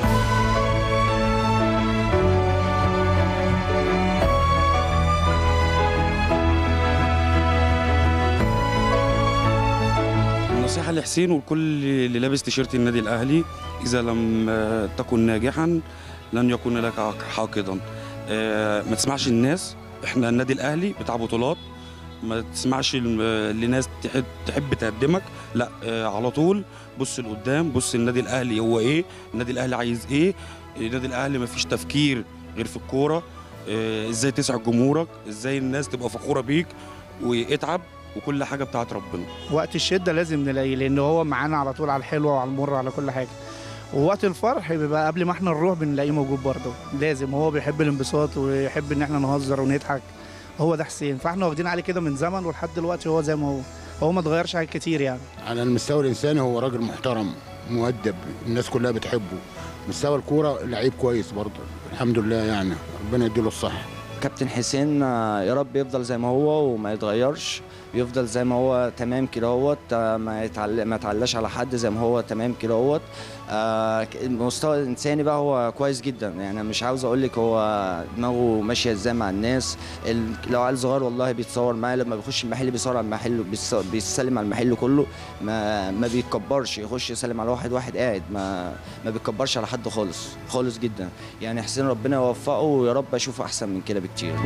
E: النصيحه لحسين والكل اللي لابس تيشيرت النادي الاهلي، اذا لم تكن ناجحا لن يكون لك حاقدا. ما تسمعش الناس، احنا النادي الاهلي بتاع بطولات، ما تسمعش لناس تحب تقدمك، لا على طول بص لقدام، بص النادي الاهلي هو ايه، النادي الاهلي عايز ايه. النادي الاهلي ما فيش تفكير غير في الكوره، ازاي تسعد جمهورك، ازاي الناس تبقى فخوره بيك، واتعب وكل حاجه بتاعت ربنا.
F: وقت الشده لازم نلاقيه لان هو معانا على طول، على الحلوه وعلى المره على كل حاجه. ووقت الفرح بيبقى قبل ما احنا نروح بنلاقيه موجود برضه، لازم. هو بيحب الانبساط ويحب ان احنا نهزر ونضحك، هو ده حسين. فاحنا واخدين عليه كده من زمن ولحد دلوقتي هو زي ما هو، هو ما اتغيرش حاجات كتير يعني.
G: على المستوى الانساني هو راجل محترم مؤدب، الناس كلها بتحبه. مستوى الكوره لعيب كويس برضه الحمد لله يعني، ربنا يديله الصحه.
H: كابتن حسين يا رب يفضل زي ما هو وما يتغيرش، يفضل زي ما هو تمام كده اهوت، ما يتعلق ما يتعلاش على حد، زي ما هو تمام كده اهوت. المستوى الانساني بقى هو كويس جدا يعني، مش عاوز اقول لك هو دماغه ماشيه ازاي مع الناس. لو عيل صغير والله بيتصور معاه، لما بيخش المحل بيصور على المحل، بيسلم على المحل كله، ما ما بيتكبرش، يخش يسلم على واحد واحد قاعد، ما ما بيتكبرش على حد خالص خالص جدا يعني. حسين ربنا يوفقه ويا رب اشوفه احسن من كده بكتير.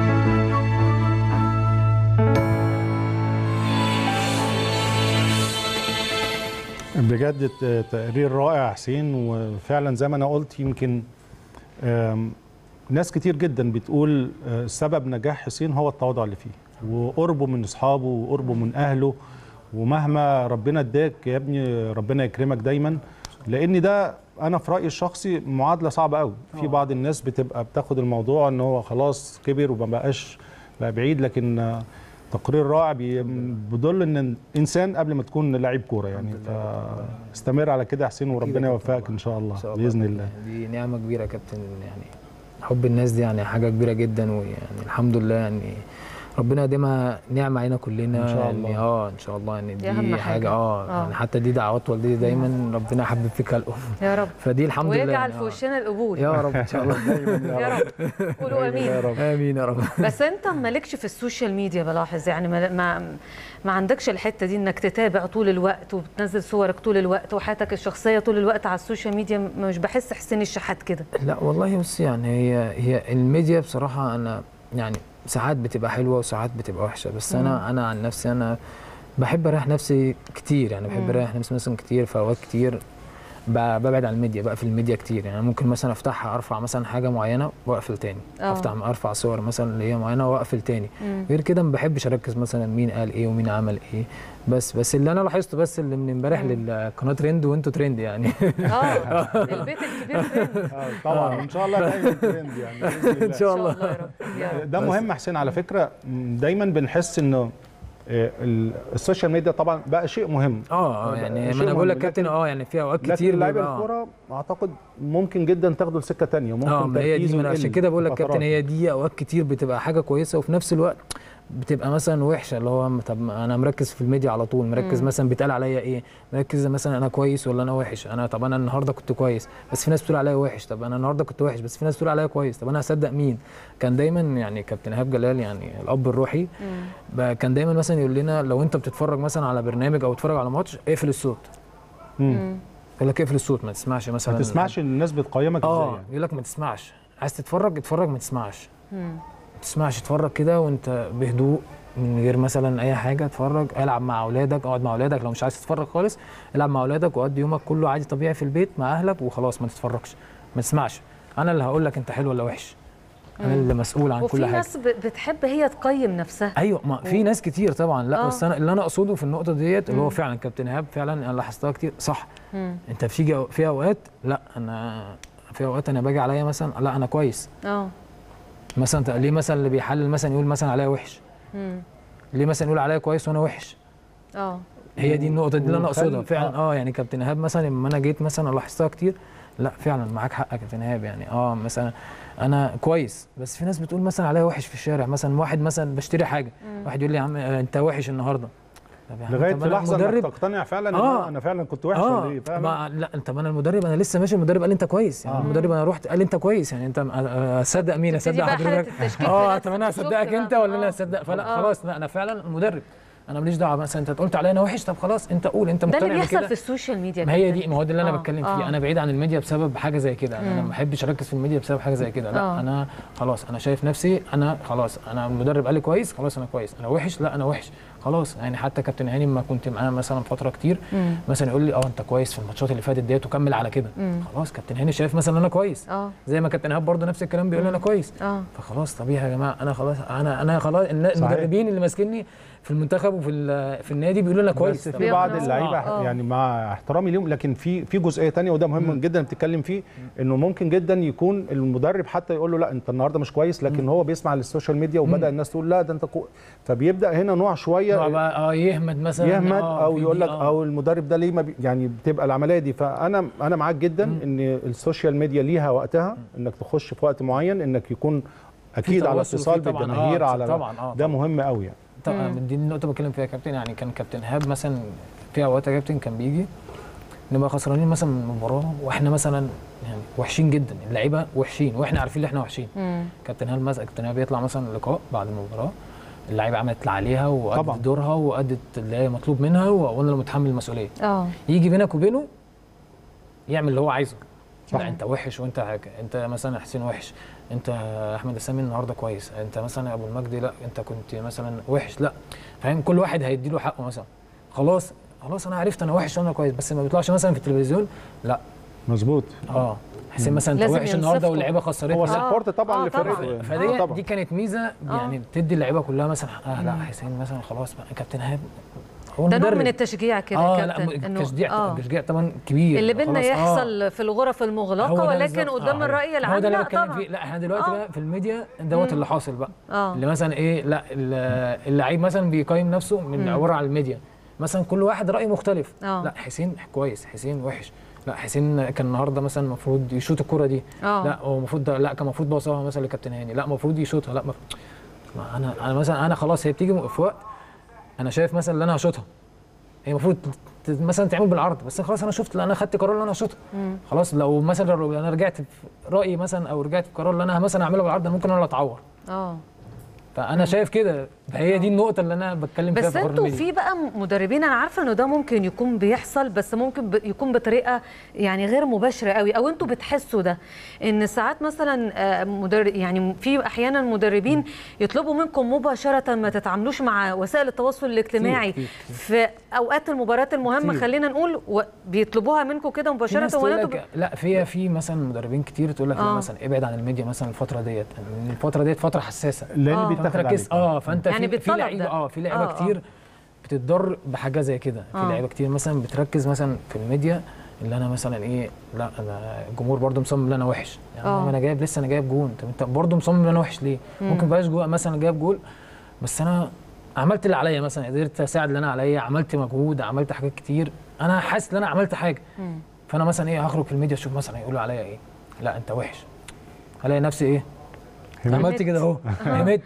B: بجد تقرير رائع حسين، وفعلا زي ما انا قلت يمكن ناس كتير جدا بتقول سبب نجاح حسين هو التواضع اللي فيه وقربه من اصحابه وقربه من اهله. ومهما ربنا اداك يا ابني ربنا يكرمك دايما، لان ده انا في رايي الشخصي معادله صعبه قوي. في بعض الناس بتبقى بتاخد الموضوع ان هو خلاص كبر وما بقاش بقى بعيد، لكن تقرير رائع بيدل ان الانسان قبل ما تكون لعيب كوره يعني. فاستمر على كده يا حسين وربنا يوفقك ان شاء الله باذن الله.
C: دي نعمه كبيره يا كابتن يعني، حب الناس دي يعني حاجه كبيره جدا، ويعني الحمد لله يعني ربنا يديمها نعمه علينا كلنا
B: ان شاء الله.
C: اه ان شاء الله ان دي
A: حاجة.
C: حاجه اه
A: آه.
C: يعني حتى دي دعوات والدتي دايما ربنا يحبب فيك الام
A: يا رب،
C: فدي الحمد لله
A: ويجعل في
C: آه.
A: وشنا القبول
C: يا رب ان شاء الله
A: يا رب، قولوا امين.
C: امين يا رب.
A: بس انت مالكش في السوشيال ميديا بلاحظ، يعني ما ما, ما عندكش الحته دي انك تتابع طول الوقت وبتنزل صورك طول الوقت وحياتك الشخصيه طول الوقت على السوشيال ميديا. مش بحس حسين الشحات كده.
C: لا والله بص، يعني هي هي الميديا بصراحه انا يعني ساعات بتبقى حلوه وساعات بتبقى وحشه، بس
A: مم.
C: انا انا عن نفسي انا بحب اريح نفسي كتير، يعني بحب
A: مم.
C: اريح نفسي مثلا كتير في اوقات كتير ب- ببعد عن الميديا بقى في الميديا كتير. يعني ممكن مثلا افتحها ارفع مثلا حاجه معينه واقفل تاني،
A: أوه.
C: افتح ارفع صور مثلا اللي هي معينه واقفل تاني.
A: مم.
C: غير كده ما بحبش اركز مثلا مين قال ايه ومين عمل ايه. بس بس اللي انا لاحظته بس اللي من امبارح للقناه ترند وانتوا ترند يعني.
A: اه البيت الكبير ترند.
B: آه، طبعا ان شاء الله دايما ترند يعني بإذن الله.
C: ان شاء الله.
A: يا رب يا رب.
B: ده مهم حسين على فكره. م، دايما بنحس انه آه، ال- السوشيال ميديا طبعا بقى شيء مهم.
C: اه اه
B: بقى
C: يعني
B: شيء
C: ما انا بقول لك
B: مهم،
C: كابتن
B: لكن-
C: اه يعني في اوقات
B: لكن
C: كتير
B: لعيبه
C: بيبقى-
B: الكوره اعتقد ممكن جدا تاخدوا لسكه ثانيه، ممكن
C: اه ما هي دي
B: تركيزه
C: من عشان
B: يقل
C: كده بقول لك
B: فترات.
C: كابتن، هي دي اوقات كتير بتبقى حاجه كويسه وفي نفس الوقت بتبقى مثلا وحشه، اللي هو طب ما انا مركز في الميديا على طول، مركز
A: مم.
C: مثلا بيتقال عليا ايه، مركز مثلا انا كويس ولا انا وحش. انا طب انا النهارده كنت كويس بس في ناس بتقول عليا وحش، طب انا النهارده كنت وحش بس في ناس بتقول عليا كويس، طب انا هصدق مين؟ كان دايما يعني كابتن ايهاب جلال يعني الاب الروحي
A: مم.
C: بقى كان دايما مثلا يقول لنا لو انت بتتفرج مثلا على برنامج او بتتفرج على ماتش اقفل الصوت.
B: مم.
C: يقول لك اقفل الصوت ما تسمعش مثلا،
B: ما تسمعش الناس بتقيمك ازاي
C: اه
B: يعني.
C: يقول لك ما تسمعش، عايز تتفرج اتفرج ما تسمعش.
A: مم.
C: ما تسمعش، اتفرج كده وانت بهدوء من غير مثلا اي حاجه، اتفرج العب مع اولادك، اقعد مع اولادك لو مش عايز تتفرج خالص العب مع اولادك وقضي يومك كله عادي طبيعي في البيت مع اهلك وخلاص، ما تتفرجش ما تسمعش. انا اللي هقول لك انت حلو ولا وحش، انا اللي مسؤول عن
A: وفي
C: كل حاجه.
A: ناس ب- بتحب هي تقيم نفسها.
C: ايوه ما في ناس كتير طبعا، لا
A: آه.
C: بس انا اللي انا اقصده في النقطه ديت اللي هو
A: مم.
C: فعلا كابتن ايهاب فعلا انا لاحظتها كتير صح.
A: مم.
C: انت في في اوقات لا انا في اوقات انا باجي عليا مثلا لا انا كويس
A: اه
C: مثلا، ليه مثلا اللي بيحلل مثلا يقول مثلا عليا وحش،
A: مم.
C: ليه مثلا يقول عليا كويس وانا وحش.
A: اه
C: هي دي النقطه دي اللي انا
B: وخلي-
C: اقصدها فعلا. اه يعني كابتن ايهاب مثلا لما انا جيت مثلا لاحظتها كتير، لا فعلا معاك حق يا كابتن ايهاب. يعني اه مثلا انا كويس بس في ناس بتقول مثلا عليا وحش في الشارع، مثلا واحد مثلا بشتري حاجه واحد يقول لي يا عم آه، انت وحش النهارده. طب يا عم
B: لغايه
C: طب
B: في
C: أنا
B: لحظه انك
C: المدرب
B: تقتنع فعلا ان
C: آه.
B: انا فعلا كنت وحش
C: اه
B: ولا ايه، فاهم؟
C: ما لا طب انا المدرب انا لسه ماشي المدرب قال لي انت كويس، يعني
B: آه.
C: المدرب انا رحت قال لي انت كويس، يعني انت اصدق مين؟
A: تبتدي
C: اصدق
A: بقى حالة
C: حضرتك؟
A: التشكيك
C: اه
A: في
C: طب انا
A: نفسك،
C: اصدقك
A: شفت
C: انت
A: بقى؟
C: ولا انا
A: آه.
C: اصدق؟ فلا
A: آه.
C: خلاص لا انا فعلا المدرب، انا ماليش دعوه مثلا انت قلت عليا انا وحش، طب خلاص انت قول انت
A: ده
C: مقتنع
A: اللي بيحصل
C: بكده.
A: في السوشيال ميديا.
C: ما هي
A: كابتن.
C: دي ما هو ده اللي انا
A: آه،
C: بتكلم
A: آه.
C: فيه، انا بعيد عن الميديا بسبب حاجه زي كده، انا
A: مم.
C: ما بحبش اركز في الميديا بسبب حاجه زي كده. لا
A: آه.
C: انا خلاص انا شايف نفسي انا خلاص، انا المدرب قال لي كويس خلاص انا كويس، انا وحش لا انا وحش خلاص. يعني حتى كابتن هاني لما كنت معاه مثلا فتره كتير
A: مم.
C: مثلا يقول لي اه انت كويس في الماتشات اللي فاتت ديت وكمل على كده.
A: مم.
C: خلاص كابتن هاني شايف مثلا انا كويس،
A: اه
C: زي ما كابتن ايهاب برضه نفس الكلام بيقول لي انا كويس.
A: اه
C: فخلاص طبيعي يا جماعه انا خلاص انا انا خلاص النا- المدربين اللي ماسكيني في المنتخب وفي ال- في النادي بيقولوا لنا كويس.
B: بس
C: طب
B: في بعض
A: بياخدوا-
B: اللعيبه
A: آه.
B: يعني مع احترامي ليهم، لكن في في جزئيه تانية وده مهم جدا بتتكلم فيه، انه ممكن جدا يكون المدرب حتى يقول له لا انت النهارده مش كويس، لكن هو بيسمع للسوشيال ميديا وبدا الناس تقول لا ده انت كو... فبيبدا هنا نوع شويه
C: نوع بقى اه يهمد مثلا
B: يهمد
C: آه
B: او
C: في
B: يقول
C: دي،
B: لك
C: آه.
B: او المدرب ده ليه ما بي يعني بتبقى العمليه دي. فانا انا معاك جدا ان السوشيال ميديا ليها وقتها، انك تخش في وقت معين انك يكون اكيد على
C: تواصل
B: اتصال
C: فيه طبعاً.
B: بالجماهير
C: آه
B: على
C: طبعاً، آه
B: ده
C: طبعاً.
B: مهم قوي يعني.
C: طبعا دي النقطه اللي بتكلم فيها يا كابتن. يعني كان كابتن ايهاب مثلا في اوقات يا كابتن كان بيجي نبقى خسرانين مثلا من المباراه واحنا مثلا يعني وحشين جدا، اللعيبه وحشين واحنا عارفين ان احنا وحشين.
A: مم.
C: كابتن ايهاب مثلا كابتن ايهاب يطلع مثلا لقاء بعد المباراه اللعيبه عملت اللي عليها
B: طبعاً.
C: وادت دورها وادت اللي هي مطلوب منها وانا اللي متحمل المسؤوليه.
A: اه
C: يجي بينك وبينه يعمل اللي هو عايزه.
B: صح.
C: لا انت وحش وانت حاجة. انت مثلا حسين وحش، انت احمد السامي النهارده كويس، انت مثلا ابو المجدي لا انت كنت مثلا وحش، لا فاهم كل واحد هيدي له حقه مثلا. خلاص خلاص انا عرفت انا وحش وانا كويس، بس ما بيطلعش مثلا في التلفزيون لا
B: مظبوط.
C: اه حسين مثلا انت
A: لازم
C: وحش النهارده
A: ينصفكم.
C: واللعيبه خسرتك.
B: هو
C: لا.
B: سبورت طبعا
A: آه،
B: لفريقه
A: طبعاً.
B: يعني.
C: فدي
B: آه، طبعا
C: دي كانت ميزه يعني بتدي اللعيبه كلها مثلا اه لا حسين مثلا خلاص بقى كابتن ايهاب هو
A: ده نوع
C: المدرب.
A: من التشجيع كده
C: اه
A: يا
C: لا
A: كابتن.
C: م- تشجيع
A: آه.
C: تشجيع طبعا كبير
A: اللي بينا
C: خلاص، آه.
A: يحصل في الغرف المغلقه،
C: هو ده
A: ولكن
C: بالظبط.
A: قدام
C: آه.
A: الراي
C: هو
A: العام
C: ده اللي
A: لا
C: بتكلم
A: طبعا.
C: فيه. لا احنا دلوقتي
A: آه.
C: بقى في الميديا دوت اللي حاصل بقى.
A: اه
C: اللي مثلا ايه لا ال- اللعيب مثلا بيقيم نفسه من عباره عن الميديا، مثلا كل واحد راي مختلف.
A: آه.
C: لا حسين كويس، حسين وحش، لا حسين كان النهارده مثلا المفروض يشوط الكره دي،
A: آه.
C: لا هو المفروض لا كان المفروض باصها مثلا لكابتن هاني، لا المفروض يشوطها، لا مف... ما انا انا مثلا انا خلاص هي بتيجي في وقت انا شايف مثلا ان انا هشوطها، هي المفروض مثلا تعمل بالعرض، بس خلاص انا شفت انا خدت قرار ان انا اشوطها. خلاص لو مثلا لو انا رجعت في رايي مثلا او رجعت في قرار ان انا مثلا اعملها بالعرض ممكن انا اللي اتعور. اه فانا شايف كده، هي دي النقطه اللي انا بتكلم فيها.
A: بس انتوا في بقى مدربين، انا عارفه انه ده ممكن يكون بيحصل بس ممكن يكون بطريقه يعني غير مباشره قوي، او انتوا بتحسوا ده ان ساعات مثلا مدرب يعني في احيانا مدربين يطلبوا منكم مباشره ما تتعاملوش مع وسائل التواصل الاجتماعي كتير كتير. في اوقات المباريات المهمه كتير. خلينا نقول بيطلبوها منكم كده مباشره ولا انتوا؟
C: لا في في مثلا مدربين كتير تقول لك لا مثلا ابعد عن الميديا مثلا الفتره ديت، الفتره ديت فتره حساسه
B: لان
C: تركز اه فانت يعني في لعيبه اه في لعيبه آه كتير بتتضر بحاجه زي كده. في آه. لعيبه كتير مثلا بتركز مثلا في الميديا اللي انا مثلا ايه، لا انا الجمهور برده مصمم ان انا وحش، يعني آه. انا جايب لسه انا جايب جون، طب انت برده مصمم ان انا وحش ليه؟ مم. ممكن بقاش جول مثلا جايب جول بس انا عملت اللي عليا، مثلا قدرت اساعد اللي انا عليا، عملت مجهود، عملت حاجات كتير، انا حاسس ان انا عملت حاجه. مم. فانا مثلا ايه هخرج في الميديا اشوف مثلا يقولوا عليا ايه، لا انت وحش، هلاقي نفسي ايه عملت كده اهو همت.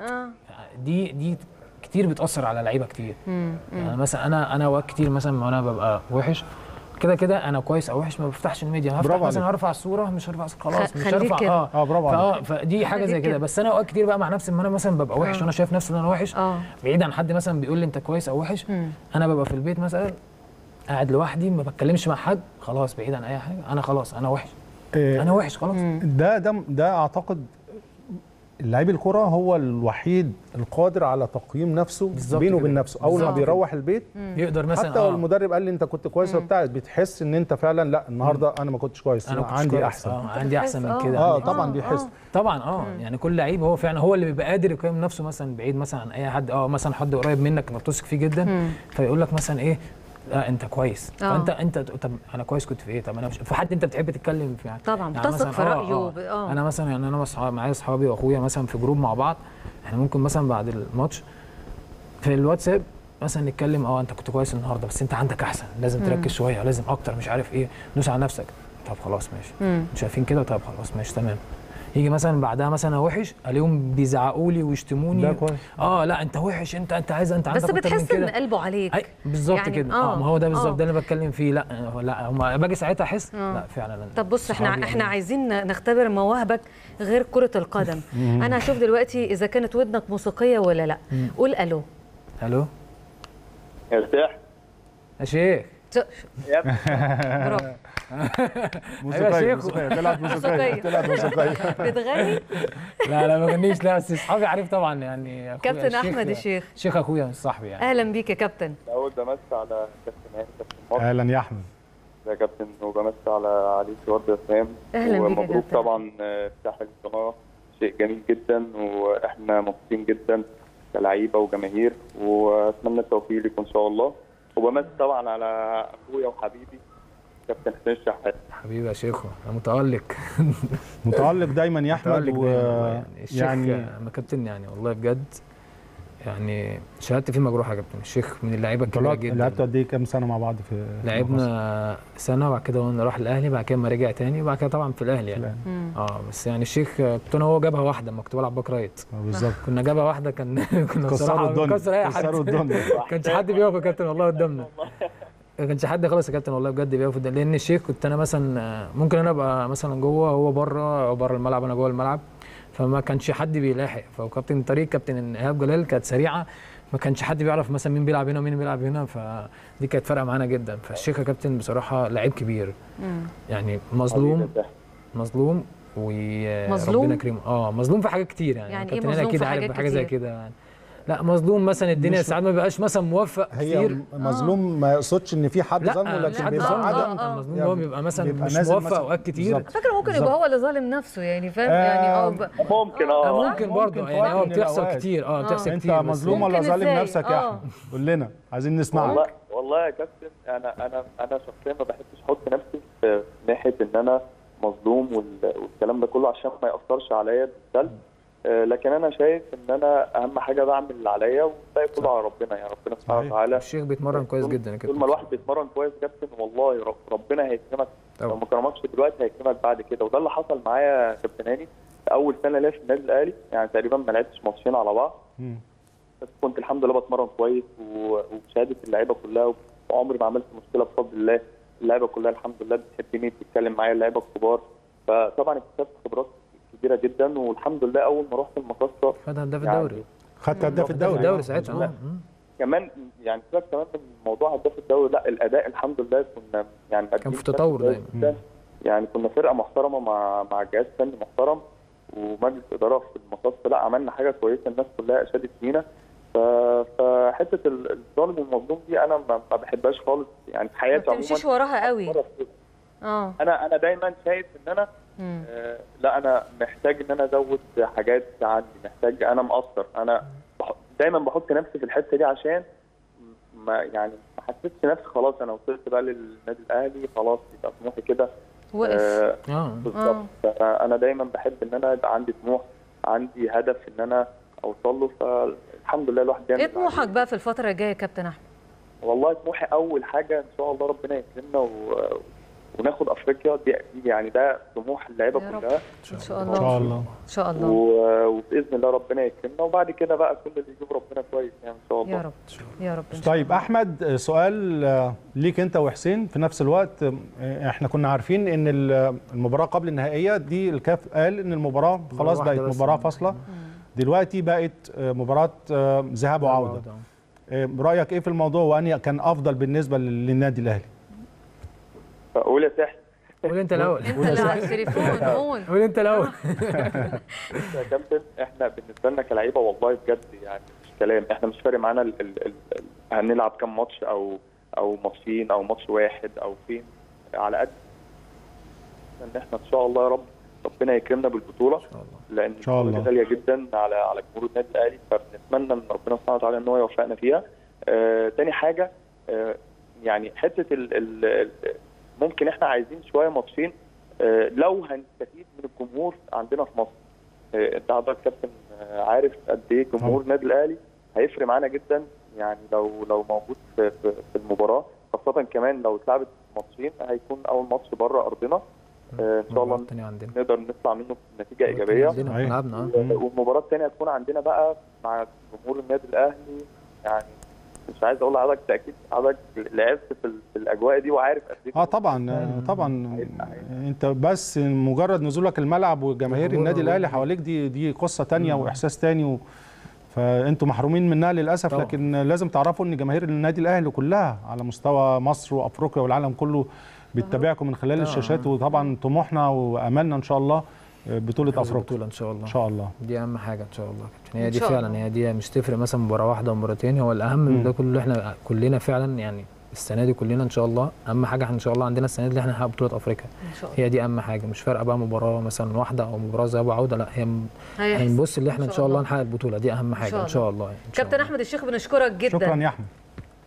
C: دي دي كتير بتاثر على لعيبه كتير. مم. يعني مثلا انا انا اوقات كتير مثلا وانا ببقى وحش كده كده انا كويس او وحش ما بفتحش الميديا، هفتح مثلا هرفع الصوره مش هرفع خلاص مش هرفع اه
B: اه برافو عليك.
C: فدي حاجه زي كده. بس انا اوقات كتير بقى مع نفسي لما انا مثلا ببقى وحش وانا شايف نفسي ان انا وحش آه. بعيد عن حد مثلا بيقول لي انت كويس او وحش. مم. انا ببقى في البيت مثلا قاعد لوحدي ما بتكلمش مع حد، خلاص بعيد عن اي حاجه، انا خلاص انا وحش إيه انا وحش خلاص.
B: ده ده ده اعتقد لعيب الكرة هو الوحيد القادر على تقييم نفسه بينه وبين نفسه. اول ما بيروح البيت
C: يقدر مثلا
B: حتى لو آه. المدرب قال لي انت كنت كويس وبتاع، بتحس ان انت فعلا لا النهارده انا ما كنتش كويس،
C: انا
B: عندي
C: كويس.
B: احسن
C: آه. عندي احسن من كده.
B: اه طبعا بيحس
C: طبعا اه يعني كل لعيب هو فعلا هو اللي بيبقى قادر يقيم نفسه مثلا بعيد مثلا عن اي حد. اه مثلا حد قريب منك ما بتثق فيه جدا فيقول لك مثلا ايه لا انت كويس. أوه. فانت انت طب انا كويس كنت في ايه؟ طب انا مش في حد انت بتحب تتكلم فيه يعني
A: طبعا بتثق في رايه.
C: آه آه. انا مثلا يعني انا مصحاب معايا اصحابي واخويا مثلا في جروب مع بعض، احنا ممكن مثلا بعد الماتش في الواتساب مثلا نتكلم اه انت كنت كويس النهارده بس انت عندك احسن، لازم مم. تركز شويه، لازم اكتر، مش عارف ايه، دوس على نفسك. طب خلاص ماشي مش شايفين كده، طب خلاص ماشي تمام. يجي مثلا بعدها مثلا وحش الاقيهم بيزعقوا لي ويشتموني
B: ده كويس.
C: اه لا انت وحش، انت انت عايز انت عندك
A: بس بتحس ان قلبه عليك
C: بالظبط يعني كده. اه ما هو ده بالظبط ده اللي بتكلم فيه. لا لا هم باجي ساعتها احس آه. لا فعلا.
A: طب بص احنا احنا يعني عايزين نختبر مواهبك غير كرة القدم. انا هشوف دلوقتي اذا كانت ودنك موسيقيه ولا لا. قول الو.
C: الو
D: ارتاح
C: يا شيخ.
D: يا ابني
A: برافو.
B: موسيقيه موسيقيه طلعت موسيقيه طلعت موسيقيه.
A: بتغني؟
C: لا لا ما بغنيش، لا بس اصحابي عارف طبعا يعني.
A: كابتن احمد الشيخ
C: شيخ اخويا مش صاحبي يعني.
A: اهلا بيك يا كابتن.
D: الاول بمسي على كابتن هاني كابتن مصر.
B: اهلا يا احمد.
D: يا كابتن وبمسي على علي سواد اسلام.
A: اهلا بيك يا كابتن.
D: ومبروك طبعا افتتاح القناه، شيء جميل جدا واحنا مبسوطين جدا كلعيبه وجماهير، واتمنى التوفيق لكم ان شاء الله. وبمسي طبعا على اخويا وحبيبي كابتن حسين الشحات.
C: حبيبي يا شيخو انا متالق.
B: متالق دايما يا احمد.
C: و... يعني يعني كابتن يعني والله بجد يعني شهادتي فيه مجروحه يا كابتن. الشيخ من اللعيبه الكبيره جدا.
B: لعبتوا قد ايه كام سنه مع بعض في
C: لعبنا سنه وبعد كده راح الاهلي، بعد كده ما رجع تاني وبعد كده طبعا في الاهلي يعني. اه بس يعني الشيخ كنت انا هو جابها واحده لما كنت بلعب باك رايت.
B: بالظبط
C: كنا جابها واحده كنا كنا
B: كسروا الدنيا
C: كسر اي حد. ما كانش حد بيقف يا كابتن والله قدامنا. ما كانش حد خالص يا كابتن والله بجد بيقف قدام، لان الشيخ كنت انا مثلا ممكن انا ابقى مثلا جوه هو بره او بره الملعب انا جوه الملعب، فما كانش حد بيلاحق. فكابتن طريق كابتن ايهاب جلال كانت سريعه، ما كانش حد بيعرف مثلا مين بيلعب هنا ومين بيلعب هنا، فدي كانت فارقه معانا جدا. فالشيخ يا كابتن بصراحه لعيب كبير يعني، مظلوم مظلوم وربنا يكرمه. اه مظلوم في حاجات كتير يعني.
A: يعني
C: كابتن
A: ايه مظلوم
C: اكيد
A: في
C: عارف
A: حاجات
C: حاجه زي
A: كتير؟
C: كده يعني. لا مظلوم مثلا الدنيا ساعات ما بيبقاش مثلا موفق
B: هي
C: كتير.
B: مظلوم ما يقصدش ان في حد ظلمه، لكن
C: بيبقى عدم المظلوم هو بيبقى مثلا مش موفق اوقات كتير.
A: فاكر ممكن يبقى هو اللي ظالم نفسه يعني فاهم يعني. اه
D: ممكن اه
C: ممكن برضه يعني اه بتحصل كتير. اه بتحصل كتير.
B: انت مظلوم ولا ظالم نفسك يا احمد؟ قول لنا عايزين نسمعك.
D: والله والله يا كابتن انا انا انا شخصيا ما بحبش احط نفسي في ناحيه ان انا مظلوم والكلام ده كله عشان ما ياثرش عليا بالسلب. لكن انا شايف ان انا اهم حاجه بعمل اللي عليا والباقي كله على ربنا يعني. ربنا سبحانه وتعالى.
C: الشيخ بيتمرن كويس جدا يا كابتن.
D: طول ما الواحد بيتمرن كويس يا كابتن والله رب ربنا هيكرمك. لو ما كرمكش دلوقتي هيكرمك بعد كده، وده اللي حصل معايا يا كابتن هاني.
I: اول سنه ليا في النادي الاهلي، يعني تقريبا ما لعبتش ماتشين على بعض.
B: مم.
I: بس كنت الحمد لله بتمرن كويس وبشهاده اللعيبه كلها، وعمري ما عملت مشكله بفضل الله. اللعيبه كلها الحمد لله بتحبني، بتتكلم معايا اللعيبه الكبار، فطبعا اكتسبت خبرات كبيره جدا. والحمد لله اول ما رحت المقصه
C: خد هداف
I: يعني
C: الدوري.
B: خدت هداف الدوري
C: الدوري ساعتها.
I: كمان يعني سيبك كمان من موضوع هداف الدوري، لا الاداء الحمد لله كنا يعني
C: كان في تطور دايما.
I: يعني كنا فرقه محترمه مع مع جهاز فني محترم ومجلس اداره في المقصه، لا عملنا حاجه كويسه، الناس كلها اشادت فينا. فحته الظالم والمظلوم دي انا ما بحبهاش خالص يعني في حياتي
A: عموما. ما تمشيش وراها قوي.
I: اه انا انا دايما شايف ان انا آه لا انا محتاج ان انا ازود حاجات عندي، محتاج انا مقصر، انا دايما بحط نفسي في الحته دي عشان ما يعني ما حسيتش نفسي خلاص انا وصلت بقى للنادي الاهلي، خلاص يبقى طموحي كده
A: وقف.
I: آه بالظبط. انا دايما بحب ان انا يبقى عندي طموح، عندي هدف ان انا اوصل له، فالحمد لله الواحد بيعمل.
A: ايه طموحك بقى في الفتره الجايه يا كابتن احمد؟
I: والله طموحي اول حاجه ان شاء الله ربنا يكرمنا و... وناخد افريقيا دي يعني ده طموح اللعيبه كلها
A: ان شاء الله.
B: ان شاء الله
A: ان شاء الله
I: و... وباذن الله ربنا يكرمنا، وبعد كده بقى كل اللي يجيب ربنا كويس يعني ان شاء الله.
A: يا رب يا رب.
B: طيب احمد، سؤال ليك انت وحسين في نفس الوقت. احنا كنا عارفين ان المباراه قبل النهائيه دي الكاف قال ان المباراه خلاص بقت مباراه فاصله، دلوقتي بقت مباراه ذهاب وعوده. رايك ايه في الموضوع، واني كان افضل بالنسبه للنادي الاهلي؟
I: قول يا سحر.
C: قول انت الاول.
A: انت اللي على التليفون قول.
C: قول انت الاول.
I: يا كابتن احنا بالنسبه لنا كلاعيبه والله بجد يعني مش كلام، احنا مش فارق معانا ال ال ال هنلعب كام ماتش او او ماتشين او ماتش واحد او فين، على قد ان احنا ان شاء الله يا رب ربنا يكرمنا بالبطوله، لان
B: ان شاء الله
I: غاليه جدا على على جمهور النادي الاهلي، فبنتمنى من ربنا سبحانه وتعالى ان هو يوفقنا فيها. آه تاني حاجه آه يعني حته ال ال ممكن احنا عايزين شويه ماتشين آه لو هنستفيد من الجمهور عندنا في مصر. آه انت حضرتك كابتن آه عارف قد ايه جمهور النادي الاهلي هيفرق معانا جدا، يعني لو لو موجود في, في, في المباراه، خاصه كمان لو اتلعبت ماتشين هيكون اول ماتش بره ارضنا. آه ان شاء الله نقدر نطلع منه بنتيجه ايجابيه، والمباراه الثانيه هتكون عندنا بقى مع جمهور النادي الاهلي. يعني مش عايز اقول لحضرتك اكيد حضرتك لعبت في, في الاجواء دي وعارف قد ايه.
B: اه طبعا طبعا انت بس مجرد نزولك الملعب وجماهير النادي الاهلي حواليك دي دي قصه ثانيه واحساس ثاني و... فانتوا محرومين منها للاسف طبعا. لكن لازم تعرفوا ان جماهير النادي الاهلي كلها على مستوى مصر وافريقيا والعالم كله بتتابعكم من خلال الشاشات، وطبعا طموحنا واملنا ان شاء الله بطوله افريقيا.
C: بطوله ان شاء الله.
B: ان شاء الله
C: دي اهم حاجه ان شاء الله. هي دي فعلا هي دي مش تفرق مثلا مباراه واحده او مباراتين، هو الاهم من ده كله احنا كلنا فعلا يعني السنه دي كلنا ان شاء الله اهم حاجه ان شاء الله عندنا السنه دي اللي احنا نحقق بطوله افريقيا. هي دي اهم حاجه، مش فارقه بقى مباراه مثلا واحده او مباراه ذهاب وعوده، لا هي هنبص اللي احنا ان شاء الله نحقق البطوله دي اهم حاجه ان شاء الله.
A: كابتن احمد الشيخ بنشكرك جدا.
B: شكرا يا احمد.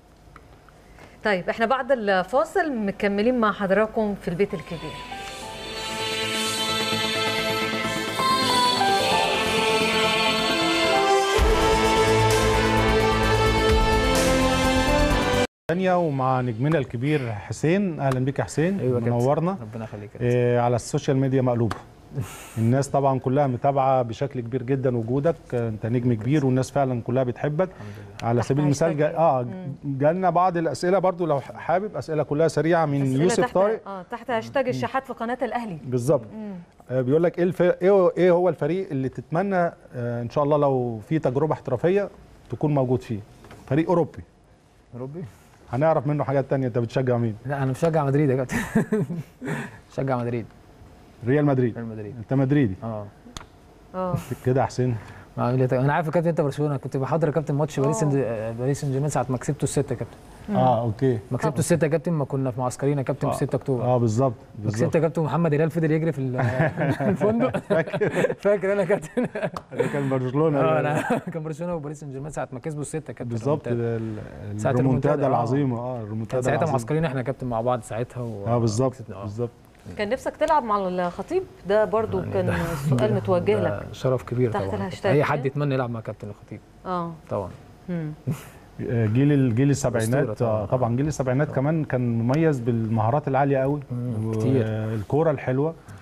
A: طيب احنا بعد الفاصل مكملين مع حضراتكم في البيت الكبير.
B: ثانية ومع نجمنا الكبير حسين. اهلا بك يا حسين.
C: أيوة
B: منورنا.
C: ربنا يخليك.
B: إيه على السوشيال ميديا مقلوبه. الناس طبعا كلها متابعه بشكل كبير جدا وجودك، انت نجم كبير والناس فعلا كلها بتحبك. على سبيل المثال جا اه جالنا بعض الاسئله برضو لو حابب، اسئله كلها سريعه من يوسف طارق.
A: اه تحت هاشتاج الشحات في قناه الاهلي.
B: بالظبط. آه بيقول لك ايه الف... ايه هو الفريق اللي تتمنى آه ان شاء الله لو في تجربه احترافيه تكون موجود فيه؟ فريق اوروبي.
C: اوروبي؟
B: هنعرف منه حاجات تانية. انت بتشجع مين؟
C: لا انا بشجع مدريد يا كابتن. بشجع مدريد.
B: ريال مدريد.
C: ريال مدريد.
B: انت مدريدي؟
C: اه
A: اه
B: كده يا حسين.
C: انا عارف يا كابتن انت برشلونه، كنت بحضر يا كابتن ماتش باريس باريس سان جيرمان ساعه ما كسبته السته يا كابتن.
B: اه اوكي.
C: ما كسبته السته يا كابتن، ما كنا في معسكرين يا كابتن في ستة اكتوبر.
B: اه بالظبط
C: بالظبط. كسبت يا كابتن محمد هلال فضل يجري في الفندق. فاكر فاكر انا يا كابتن.
B: ده كان برشلونه.
C: اه انا كان برشلونه وباريس سان جيرمان ساعه ما كسبوا السته يا كابتن.
B: بالظبط. الريمونتادا العظيمه. اه الريمونتادا
C: ساعتها معسكرين احنا يا كابتن مع بعض ساعتها.
B: اه بالظبط بالظبط.
A: كان نفسك تلعب مع الخطيب ده برضو يعني كان السؤال متوجه لك.
C: شرف كبير طبعا. اي حد يتمنى يلعب مع كابتن الخطيب.
A: اه
C: طبعا.
B: جيل الجيل السبعينات طبعا. طبعا جيل السبعينات كمان كان مميز بالمهارات العاليه قوي
C: كتير.
B: والكوره الحلوه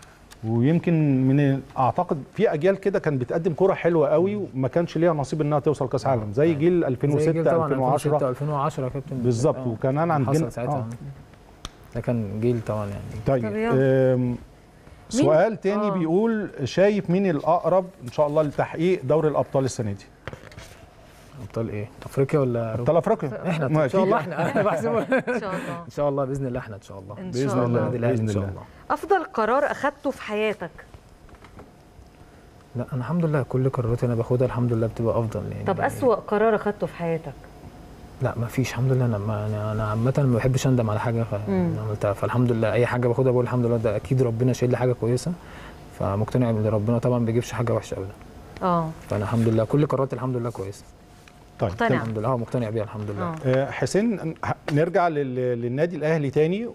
B: ويمكن من اعتقد في اجيال كده كان بتقدم كرة حلوه قوي وما كانش ليها نصيب انها توصل كاس عالم، زي جيل ألفين وستة ألفين وعشرة
C: ألفين وعشرة يا كابتن
B: بالظبط. وكان انا عندنا
C: ساعتها ده كان جيل طبعا يعني.
B: طيب سؤال تاني آه. بيقول شايف مين الاقرب ان شاء الله لتحقيق دوري الابطال السنه دي؟
C: ابطال ايه؟ افريقيا ولا
B: ابطال افريقيا؟
C: احنا ان شاء الله احنا انا بحسبه
A: ان شاء الله
C: ان شاء الله باذن الله احنا ان شاء الله
A: باذن الله
B: باذن الله.
A: افضل قرار اخذته في حياتك؟
C: لا انا الحمد لله كل قراراتي انا باخدها الحمد لله بتبقى افضل يعني.
A: طب اسوأ قرار اخذته في حياتك؟
C: لا ما فيش الحمد لله. انا ما انا عامه ما بحبش اندم على حاجه عملتها، فالحمد لله اي حاجه باخدها بقول الحمد لله ده اكيد ربنا شايل لي حاجه كويسه، فمقتنع ان ربنا طبعا ما بيجيبش حاجه وحشه ابدا.
A: اه
C: فانا الحمد لله كل قراراتي الحمد لله كويسه.
B: طيب
A: مقتنع
C: الحمد لله اه مقتنع بيها الحمد لله.
B: آه. حسين نرجع للنادي الاهلي تاني،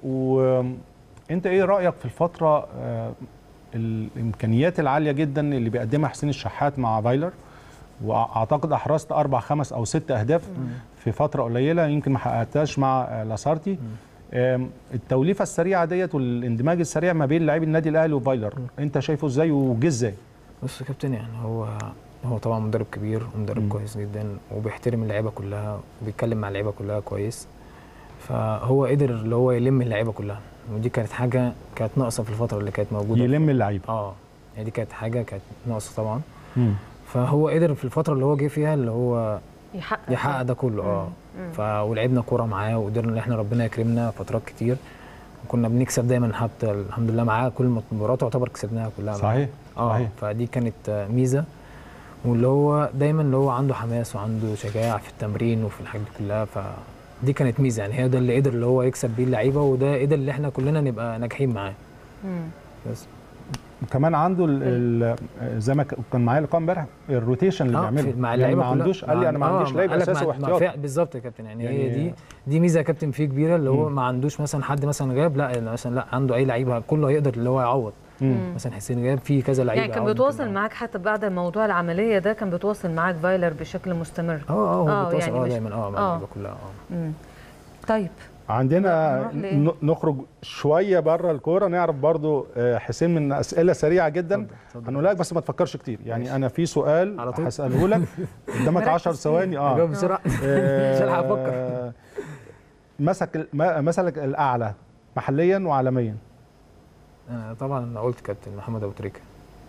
B: وانت ايه رايك في الفتره آه الامكانيات العاليه جدا اللي بيقدمها حسين الشحات مع فايلر، واعتقد احرزت اربع خمس او ست اهداف مم. في فتره قليله يمكن ما حققتهاش مع لاسارتي. التوليفه السريعه ديت والاندماج السريع ما بين لاعبي النادي الاهلي وفايلر مم. انت شايفه ازاي وجه ازاي؟
C: بص يا كابتن يعني هو هو طبعا مدرب كبير ومدرب مم. كويس جدا وبيحترم اللعيبه كلها وبيتكلم مع اللعيبه كلها كويس، فهو قدر اللي هو يلم اللعيبه كلها، ودي كانت حاجه كانت ناقصه في الفتره اللي كانت موجوده.
B: يلم اللعيبه اه
C: يعني دي كانت حاجه كانت ناقصه طبعا. مم. فهو قدر في الفتره اللي هو جه فيها اللي هو
A: يحقق
C: يحقق ده كله اه ف ولعبنا كوره معاه وقدرنا ان احنا ربنا يكرمنا فترات كتير وكنا بنكسب دايما، حتى الحمد لله معاه كل المباريات تعتبر كسبناها كلها.
B: صحيح
C: اه
B: صحيح.
C: فدي كانت ميزه، واللي هو دايما اللي هو عنده حماس وعنده شجاعه في التمرين وفي الحاجات دي كلها، فدي كانت ميزه يعني. هي ده اللي قدر اللي هو يكسب بيه اللعيبه، وده قدر اللي احنا كلنا نبقى ناجحين معاه.
B: بس وكمان عنده زي ما كان معايا لقاء امبارح الروتيشن اللي
C: آه
B: بيعمله
C: مع اللعيبه
B: ما عندوش قال لي انا ما عنديش لعيب اساسي واحتياطي.
C: بالظبط يا كابتن يعني, يعني هي دي دي ميزه يا كابتن فيه كبيره اللي هو ما عندوش مثلا حد مثلا غاب، لا مثلا لا عنده اي لعيبه كله يقدر اللي هو يعوض. مم. مثلا حسين غاب في كذا لعيبه
A: يعني كان بيتواصل معاك حتى بعد موضوع العمليه ده، كان بيتواصل معاك فايلر بشكل مستمر؟
C: اه اه هو بيتواصل اه دايما اه مع اللعيبه كلها اه.
A: طيب
B: عندنا نخرج شويه بره الكوره نعرف برضو حسين من اسئله سريعه جدا هنقول لك بس ما تفكرش كتير يعني ماشي. انا في سؤال هساله لك قدامك عشر ثواني اه
C: جاوب بسرعه مش هلحق افكر.
B: مسك مثلك الاعلى محليا وعالميا؟
C: آه طبعا انا قلت كابتن محمد ابو تريكه.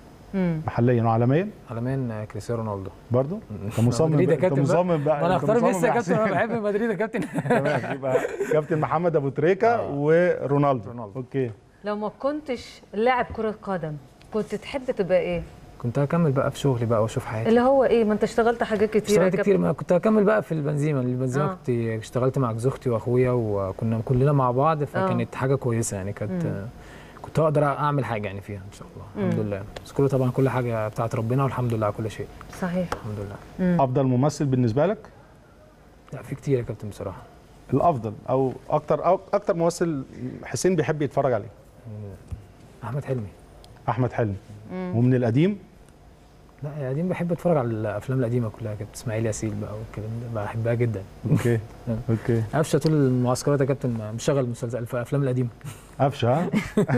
B: محليا وعالميا؟
C: عالميا كريستيانو رونالدو.
B: برضه؟ انت مصمم انت مصمم بقى.
C: ما انا اختار ميسي يا كابتن، انا بحب مدريد يا كابتن.
B: تمام يبقى كابتن محمد ابو تريكه آه. ورونالدو. رونالدو اوكي.
A: لو ما كنتش لاعب كره قدم كنت تحب تبقى ايه؟
C: كنت هكمل بقى في شغلي بقى واشوف حياتي.
A: اللي هو ايه؟ ما انت اشتغلت حاجات كتير.
C: اشتغلت كتير، ما كنت هكمل بقى في البنزيمه، البنزيمه آه. كنت اشتغلت مع جوز اختي واخويا وكنا كلنا مع بعض، فكانت آه. حاجه كويسه يعني. كانت كنت اقدر اعمل حاجه يعني فيها ان شاء الله. مم. الحمد لله. بس كله طبعا كل حاجه بتاعت ربنا والحمد لله على كل شيء.
A: صحيح
C: الحمد لله.
B: مم. افضل ممثل بالنسبه لك؟
C: لا في كتير يا كابتن بصراحه.
B: الافضل او اكتر أو اكتر ممثل حسين بيحب يتفرج عليه؟
C: احمد حلمي.
B: احمد حلمي. مم. ومن القديم؟
C: لا القديم بحب اتفرج على الافلام القديمه كلها، كابتن اسماعيل ياسين بقى والكلام ده بحبها جدا.
B: اوكي اوكي.
C: قفشه طول المعسكرات يا كابتن مشغل مسلسل الافلام القديمه.
B: قفشه ها؟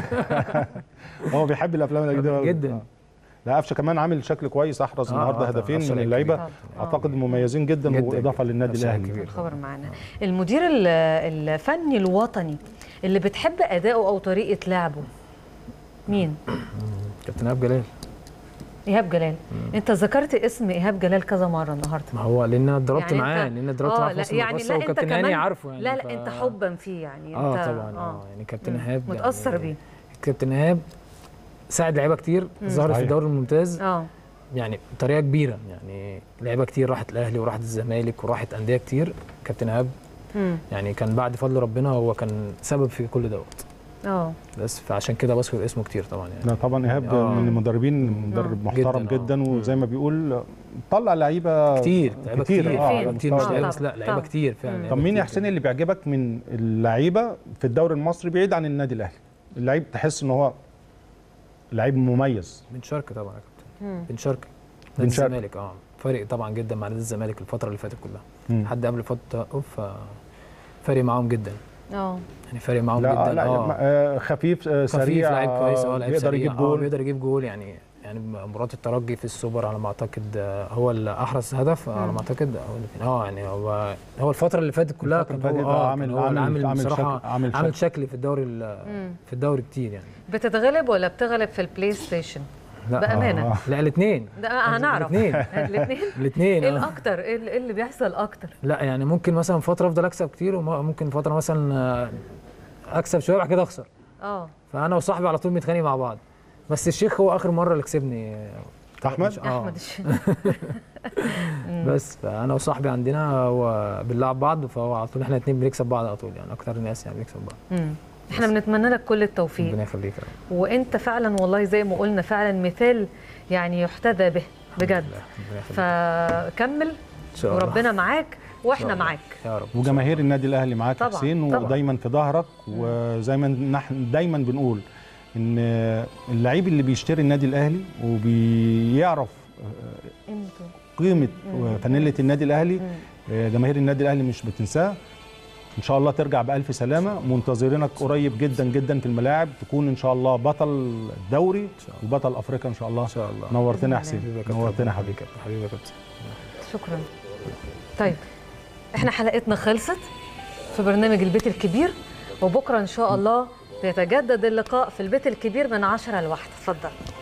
B: هو بيحب الافلام القديمه
C: جدا.
B: لا قفشه كمان عامل شكل كويس، احرز آه النهارده هدفين من اللعيبه آه اعتقد مميزين جدا, جداً واضافه للنادي الاهلي.
A: الخبر معانا المدير الفني الوطني اللي بتحب اداؤه او طريقه لعبه مين؟
C: كابتن ايهاب جلال.
A: ايهاب جلال. مم. انت ذكرت اسم ايهاب جلال كذا مره النهارده.
C: ما هو لان انا اتضربت يعني معاه، لان اتضربت معاه في
A: نص المقصه
C: يعني وكابتن هاني عارفه يعني.
A: لا لا ف... انت حبا فيه يعني.
C: اه انت طبعا اه يعني كابتن ايهاب
A: متاثر
C: يعني
A: بيه.
C: كابتن ايهاب ساعد لعيبه كتير ظهرت في الدوري الممتاز
A: اه
C: يعني بطريقه كبيره، يعني لعيبه كتير راحت الاهلي وراحت الزمالك وراحت انديه كتير. كابتن ايهاب يعني كان بعد فضل ربنا هو كان سبب في كل دوت.
A: اه
C: بس فعشان كده بذكر اسمه كتير طبعا يعني.
B: لا طبعا ايهاب يعني من المدربين مدرب محترم جدا, جداً وزي ما بيقول طلع لعيبه
C: كتير لعيبه كتير
A: كتير,
C: اه كتير مش لعيبه بس لا لعيبه كتير فعلا.
B: طب مين يا حسين اللي بيعجبك من اللعيبه في الدوري المصري بعيد عن النادي الاهلي؟ اللعيب تحس ان هو لعيب مميز.
C: بن شرقي طبعا يا كابتن. بن شرقي نادي الزمالك اه فارق طبعا جدا مع نادي الزمالك الفتره اللي فاتت كلها. مم. حد قبل فتره اوف فارق معاهم جدا.
A: اه
C: يعني فارق معاهم
B: لا
C: جدا.
B: لا
C: اه
B: خفيف آه،
C: خفيف
B: سريع،
C: لعيب كويس، اه لعيب
B: بيقدر
C: سريع،
B: يجيب جول.
C: اه بيقدر يجيب جول يعني. يعني مباراة الترجي في السوبر على ما اعتقد هو اللي احرز هدف على ما اعتقد. اه يعني هو هو الفترة اللي فاتت كلها
B: الفترة
C: كان
B: اللي
C: هو
B: فاتت
C: اه
B: عامل-
C: كان هو
B: عامل-
C: عامل
B: عامل
C: بصراحة
B: شكل- عامل
C: عامل
B: شكل.
C: شكل في الدوري في الدوري كتير يعني.
A: بتتغلب ولا بتغلب في البلاي ستيشن؟
C: لا
A: بامانه
C: آه. لا الاثنين
A: هنعرف
C: الاثنين
A: الاثنين
C: الاثنين
A: ايه الاكتر؟ ايه اللي- إيه اللي بيحصل اكتر؟
C: لا يعني ممكن مثلا فترة افضل اكسب كتير، وممكن فترة مثلا آه، اكسب شوية بعد كده اخسر.
A: اه
C: فانا وصاحبي على طول بنتخانق مع بعض. بس الشيخ هو اخر مرة اللي كسبني.
B: احمد
C: آه.
A: احمد الشيخ.
C: بس فانا وصاحبي عندنا هو بنلعب بعض، فهو على طول احنا الاثنين بنكسب بعض على طول يعني. اكتر ناس يعني بنكسب بعض.
A: امم احنا بنتمنى لك كل التوفيق.
C: ربنا يخليك.
A: وانت فعلا والله زي ما قلنا فعلا مثال يعني يحتذى به بجد. فكمل
C: ان شاء الله
A: وربنا معاك واحنا معاك
C: يا رب.
B: وجماهير النادي الاهلي معاك يا حسين،
A: طبعاً.
B: ودايما في ظهرك. وزي ما نحن دايما بنقول ان اللعيب اللي بيشتري النادي الاهلي وبيعرف
A: انتوا
B: قيمه فانيله النادي الاهلي، جماهير النادي الاهلي مش بتنساه. ان شاء الله ترجع بالف سلامه، منتظرينك قريب جدا جدا في الملاعب، تكون ان شاء الله بطل الدوري وبطل افريقيا ان شاء الله. ان
C: شاء الله.
B: نورتنا يا حسين، نورتنا يا حبيبي.
C: حبيبي يا كابتن.
A: شكرا. طيب احنا حلقتنا خلصت في برنامج البيت الكبير، وبكره ان شاء الله بيتجدد اللقاء في البيت الكبير من عشرة لواحدة. اتفضل.